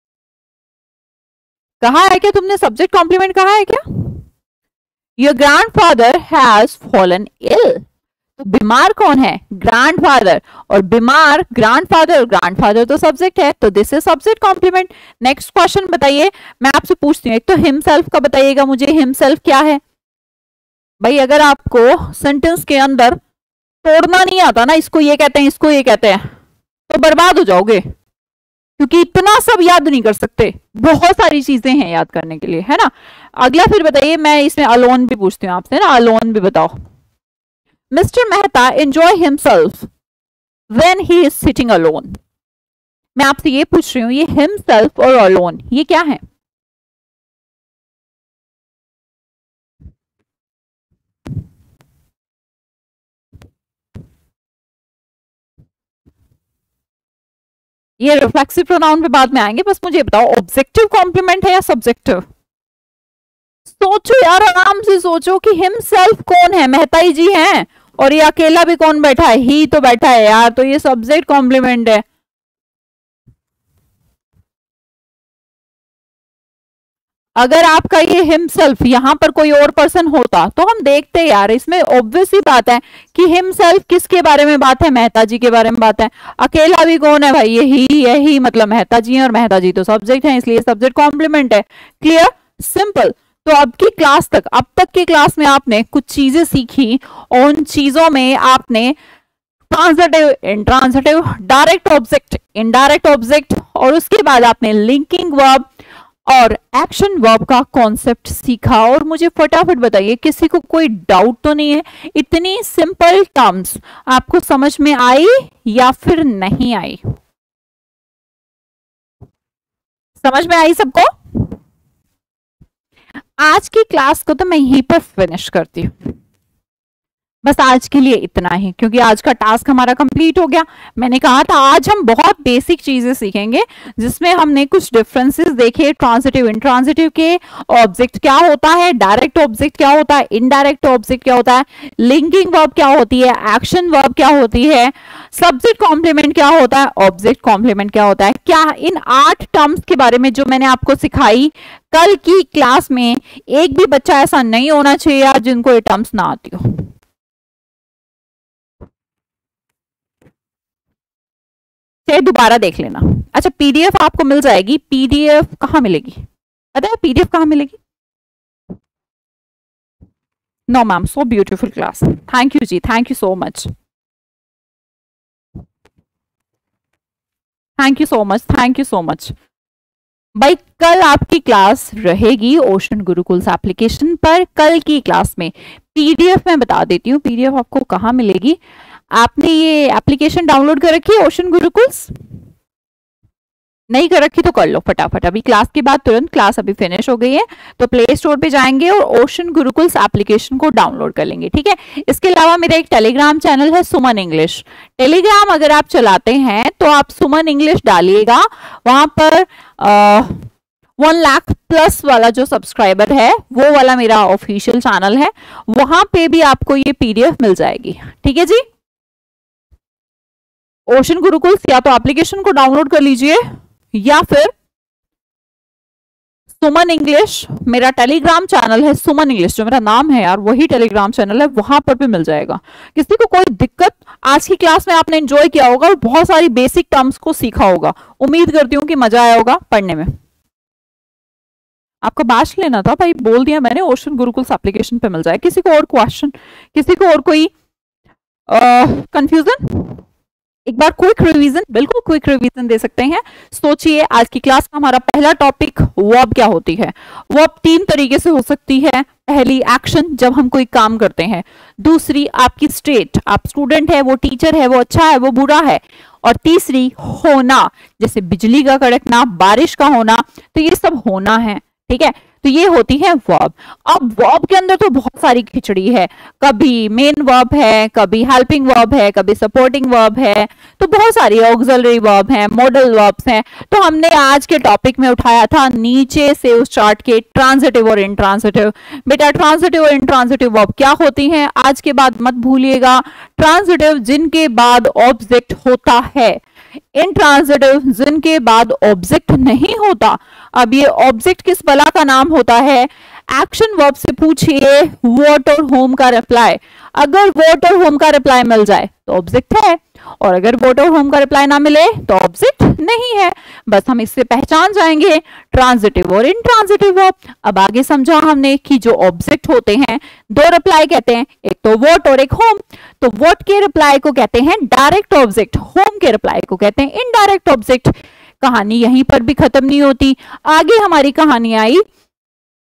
कहा है क्या तुमने? सब्जेक्ट कॉम्प्लीमेंट कहा है क्या? Your grandfather has fallen ill, तो बीमार कौन है? ग्रैंडफादर, और बीमार ग्रैंडफादर, ग्रैंडफादर तो सब्जेक्ट है, तो this is subject complement. Next question बताइए। मैं आपसे पूछती हूँ, एक तो हिमसेल्फ का बताइएगा मुझे, हिमसेल्फ क्या है भाई? अगर आपको सेंटेंस के अंदर तोड़ना नहीं आता ना, इसको ये कहते हैं, इसको ये कहते हैं, तो बर्बाद हो जाओगे, क्योंकि इतना सब याद नहीं कर सकते, बहुत सारी चीजें हैं याद करने के लिए, है ना। अगला फिर बताइए, मैं इसमें अलोन भी पूछती हूँ आपसे ना, अलोन भी बताओ। Mister Mehta enjoy himself when he is sitting alone. मैं आपसे ये पूछ रही हूँ, ये हिमसेल्फ और अलोन ये क्या है? ये रिफ्लेक्सिव प्रोनाउन पे बाद में आएंगे, बस मुझे बताओ ऑब्जेक्टिव कॉम्प्लीमेंट है या सब्जेक्टिव? सोचो यार, आराम से सोचो कि हिमसेल्फ कौन है? मेहता ही जी हैं, और ये अकेला भी कौन बैठा है? ही तो बैठा है यार, तो ये सब्जेक्ट कॉम्प्लीमेंट है। अगर आपका ये हिमसेल्फ यहाँ पर कोई और पर्सन होता तो हम देखते यार, इसमें ऑब्वियस ही बात है कि हिमसेल्फ किसके बारे में बात है? मेहता जी के बारे में बात है। अकेला भी कौन है भाई? ये ही है, ही मतलब मेहता जी हैं, और मेहता जी तो सब्जेक्ट है, इसलिए सब्जेक्ट कॉम्प्लीमेंट है। Clear, simple. तो अब की क्लास तक, अब तक की क्लास में आपने कुछ चीजें सीखी, उन चीजों में आपने transitive, intransitive, direct object, indirect object, और उसके बाद आपने लिंकिंग वर्ब और एक्शन वर्ब का कॉन्सेप्ट सीखा। और मुझे फटाफट बताइए, किसी को कोई डाउट तो नहीं है? इतनी सिंपल टर्म्स आपको समझ में आई या फिर नहीं आई? समझ में आई सबको? आज की क्लास को तो मैं यहीं पर फिनिश करती हूँ, बस आज के लिए इतना ही, क्योंकि आज का टास्क हमारा कंप्लीट हो गया। मैंने कहा था आज हम बहुत बेसिक चीजें सीखेंगे, जिसमें हमने कुछ डिफरेंसेस देखे, ट्रांजिटिव इंट्रांजिटिव के, ऑब्जेक्ट क्या होता है, डायरेक्ट ऑब्जेक्ट क्या होता है, इनडायरेक्ट ऑब्जेक्ट क्या होता है, लिंकिंग वर्ब क्या होती है, एक्शन वर्ब क्या होती है, सब्जेक्ट कॉम्प्लीमेंट क्या होता है, ऑब्जेक्ट कॉम्प्लीमेंट क्या होता है। क्या इन आठ टर्म्स के बारे में जो मैंने आपको सिखाई, कल की क्लास में एक भी बच्चा ऐसा नहीं होना चाहिए यार जिनको ये टर्म्स ना आती हो। चाहे दोबारा देख लेना। अच्छा, पीडीएफ आपको मिल जाएगी। पीडीएफ कहाँ मिलेगी? पता है पीडीएफ कहाँ मिलेगी? No ma'am, so beautiful class, thank you ji, thank you so much, thank you so much, thank you so much. भाई कल आपकी क्लास रहेगी ओशन गुरुकुल्स एप्लीकेशन पर। कल की क्लास में पीडीएफ मैं बता देती हूँ, पीडीएफ आपको कहाँ मिलेगी। आपने ये एप्लीकेशन डाउनलोड कर रखी है ओशन गुरुकुल्स? नहीं कर रखी तो कर लो फटाफट, अभी क्लास के बाद तुरंत, क्लास अभी फिनिश हो गई है तो प्ले स्टोर पे जाएंगे और ओशन गुरुकुल्स एप्लीकेशन को डाउनलोड कर लेंगे, ठीक है। इसके अलावा मेरा एक टेलीग्राम चैनल है सुमन इंग्लिश। टेलीग्राम अगर आप चलाते हैं तो आप सुमन इंग्लिश डालिएगा, वहां पर वन लाख प्लस वाला जो सब्सक्राइबर है वो वाला मेरा ऑफिशियल चैनल है, वहां पे भी आपको ये पीडीएफ मिल जाएगी, ठीक है जी। ओशन गुरुकुल्स या तो एप्लीकेशन को डाउनलोड कर लीजिए या फिर सुमन इंग्लिश, मेरा टेलीग्राम चैनल है सुमन इंग्लिश, जो मेरा नाम है यार वही टेलीग्राम चैनल है, वहां पर भी मिल जाएगा। किसी को कोई दिक्कत? आज की क्लास में आपने एंजॉय किया होगा और बहुत सारी बेसिक टर्म्स को सीखा होगा, उम्मीद करती हूँ कि मजा आया होगा पढ़ने में। आपको बैच लेना था भाई, बोल दिया मैंने, ओशन गुरुकुल्स एप्लीकेशन पे मिल जाए। किसी को और क्वेश्चन, किसी को और कोई कंफ्यूजन? एक बार क्विक रिवीजन, बिल्कुल क्विक रिवीजन दे सकते हैं। सोचिए आज की क्लास का हमारा पहला टॉपिक वर्ब क्या होती है। वर्ब तीन तरीके से हो सकती है। पहली एक्शन, जब हम कोई काम करते हैं। दूसरी आपकी स्टेट, आप स्टूडेंट है, वो टीचर है, वो अच्छा है, वो बुरा है। और तीसरी होना, जैसे बिजली का कड़कना, बारिश का होना, तो ये सब होना है, ठीक है। तो ये होती है वर्ब। अब वर्ब के अंदर तो बहुत सारी खिचड़ी है, कभी मेन वर्ब है, कभी हेल्पिंग वर्ब है, कभी सपोर्टिंग वर्ब है, तो बहुत सारी ऑक्सिलरी वर्ब है, मॉडल वर्ब्स हैं। तो हमने आज के टॉपिक में उठाया था नीचे से उस चार्ट के ट्रांजिटिव और इंट्रांजिटिव। बेटा ट्रांजिटिव और इंट्रांजिटिव वर्ब क्या होती हैं आज के बाद मत भूलिएगा। ट्रांजिटिव जिनके बाद ऑब्जेक्ट होता है, इंट्रांजिटिव जिनके बाद ऑब्जेक्ट नहीं होता। अब ये ऑब्जेक्ट किस बला का नाम होता है? एक्शन वर्ब से पूछिए व्हाट और होम का रिप्लाई। अगर व्हाट और होम का रिप्लाई मिल जाए तो ऑब्जेक्ट है, और अगर व्हाट और होम का रिप्लाई ना मिले तो ऑब्जेक्ट नहीं है। बस हम इससे पहचान जाएंगे ट्रांजिटिव और इंट्रांजिटिव वर्ब। अब आगे समझा हमने कि जो ऑब्जेक्ट होते हैं दो रिप्लाई कहते हैं, एक तो व्हाट और एक होम। तो व्हाट के रिप्लाई को कहते हैं डायरेक्ट ऑब्जेक्ट, होम के रिप्लाई को कहते हैं इनडायरेक्ट ऑब्जेक्ट। कहानी यहीं पर भी खत्म नहीं होती, आगे हमारी कहानी आई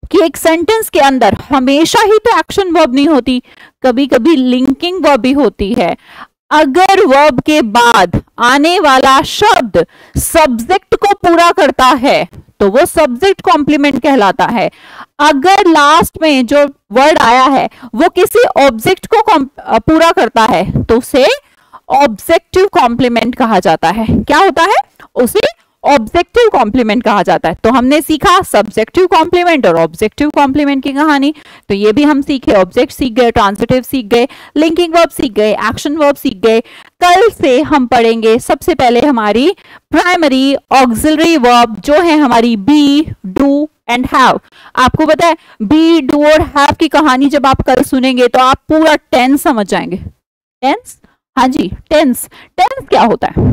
कि एक सेंटेंस के अंदर हमेशा ही तो एक्शन वर्ब नहीं होती, कभी कभी लिंकिंग वर्ब भी होती है। अगर वर्ब के बाद आने वाला शब्द सब्जेक्ट को पूरा करता है तो वो सब्जेक्ट कॉम्प्लीमेंट कहलाता है। अगर लास्ट में जो वर्ड आया है वो किसी ऑब्जेक्ट को पूरा करता है तो उसे ऑब्जेक्टिव कॉम्प्लीमेंट कहा जाता है। क्या होता है? उसे ऑब्जेक्टिव कॉम्प्लीमेंट कहा जाता है। तो हमने सीखा सब्जेक्टिव कॉम्प्लीमेंट और ऑब्जेक्टिव कॉम्प्लीमेंट की कहानी। तो ये भी हम सीखे, ऑब्जेक्ट सीख गए, ट्रांजिटिव सीख गए, लिंकिंग वर्ब सीख गए, एक्शन वर्ब सीख गए। कल से हम पढ़ेंगे सबसे पहले हमारी प्राइमरी ऑक्सिलरी वर्ब जो है हमारी बी, डू एंड हैव। आपको पता है बी, डू और हैव की कहानी जब आप कल सुनेंगे तो आप पूरा टेंस समझ जाएंगे। टेंस, हाँ जी टेंस। टेंस क्या होता है?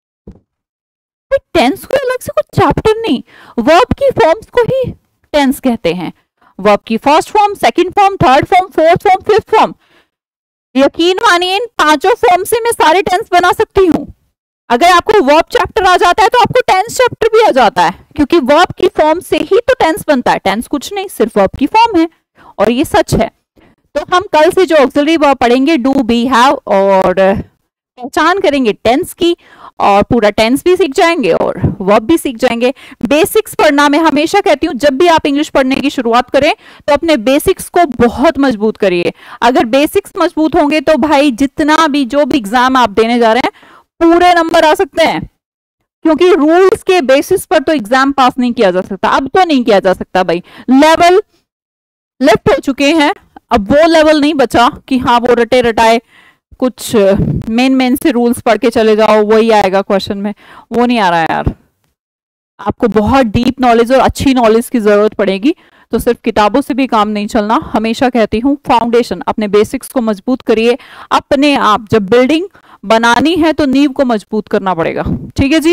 टेंस को अलग से कुछ चैप्टर नहीं, वर्ब की फॉर्म्स को ही टेंस कहते हैं। वर्ब की first form, second form, third form, fourth form, fifth form. यकीन मानिए इन पांचों फॉर्म से मैं सारे टेंस बना सकती हूँ। अगर आपको वर्ब चैप्टर आ जाता है तो आपको टेंस चैप्टर भी आ जाता है, क्योंकि वर्ब की फॉर्म से ही तो टेंस बनता है। टेंस कुछ नहीं, सिर्फ वर्ब की फॉर्म है और ये सच है। तो हम कल से जो ऑक्सिलरी वर्ब पढ़ेंगे डू, बी, हैव, और पहचान करेंगे टेंस की, और पूरा टेंस भी सीख जाएंगे और वर्ब भी सीख जाएंगे। बेसिक्स पढ़ना, मैं हमेशा कहती हूँ जब भी आप इंग्लिश पढ़ने की शुरुआत करें तो अपने बेसिक्स को बहुत मजबूत करिए। अगर बेसिक्स मजबूत होंगे तो भाई जितना भी जो भी एग्जाम आप देने जा रहे हैं पूरे नंबर आ सकते हैं, क्योंकि रूल्स के बेसिस पर तो एग्जाम पास नहीं किया जा सकता। अब तो नहीं किया जा सकता भाई, लेवल लेफ्ट हो चुके हैं। अब वो लेवल नहीं बचा कि हाँ वो रटे रटाए कुछ मेन मेन से रूल्स पढ़ के चले जाओ वही आएगा क्वेश्चन में, वो नहीं आ रहा है यार। आपको बहुत डीप नॉलेज और अच्छी नॉलेज की जरूरत पड़ेगी। तो सिर्फ किताबों से भी काम नहीं चलना। हमेशा कहती हूँ फाउंडेशन, अपने बेसिक्स को मजबूत करिए। अपने आप जब बिल्डिंग बनानी है तो नींव को मजबूत करना पड़ेगा। ठीक है जी।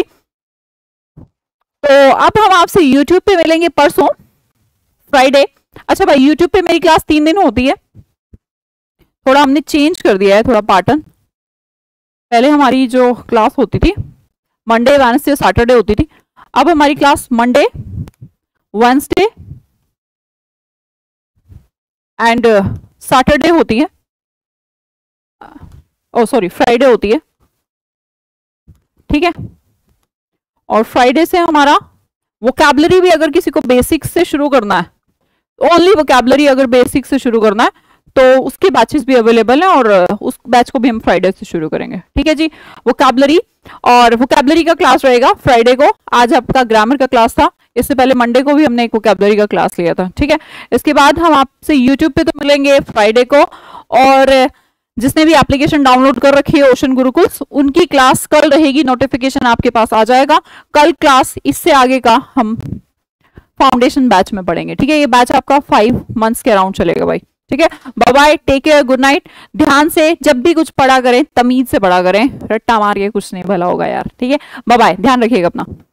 तो अब हम आपसे यूट्यूब पे मिलेंगे परसों फ्राइडे। अच्छा भाई, यूट्यूब पे मेरी क्लास तीन दिन होती है, थोड़ा हमने चेंज कर दिया है थोड़ा पैटर्न। पहले हमारी जो क्लास होती थी मंडे, वेडनेसडे, सैटरडे होती थी। अब हमारी class Monday, Wednesday and Saturday होती है। ओ सॉरी, फ्राइडे होती है। ठीक है। और फ्राइडे से हमारा वोकैबुलरी भी, अगर किसी को बेसिक्स से शुरू करना है, ओनली वोकैबुलरी अगर बेसिक्स से शुरू करना है तो उसके बैचेस भी अवेलेबल हैं, और उस बैच को भी हम फ्राइडे से शुरू करेंगे। ठीक है जी। वोकैबुलरी, और वोकैबुलरी का क्लास रहेगा फ्राइडे को। आज आपका ग्रामर का क्लास था, इससे पहले मंडे को भी हमने एक वोकैबुलरी का क्लास लिया था। ठीक है। इसके बाद हम आपसे यूट्यूब पे तो मिलेंगे फ्राइडे को, और जिसने भी एप्लीकेशन डाउनलोड कर रखी है ओशन गुरुकुल, उनकी क्लास कल रहेगी, नोटिफिकेशन आपके पास आ जाएगा। कल क्लास, इससे आगे का हम फाउंडेशन बैच में पढ़ेंगे। ठीक है। ये बैच आपका फाइव मंथ्स के अराउंड चलेगा भाई। ठीक है। Bye bye, take care, good night. ध्यान से जब भी कुछ पढ़ा करें तमीज से पढ़ा करें, रट्टा मार के कुछ नहीं भला होगा यार। ठीक है। बाय बाय, ध्यान रखिएगा अपना।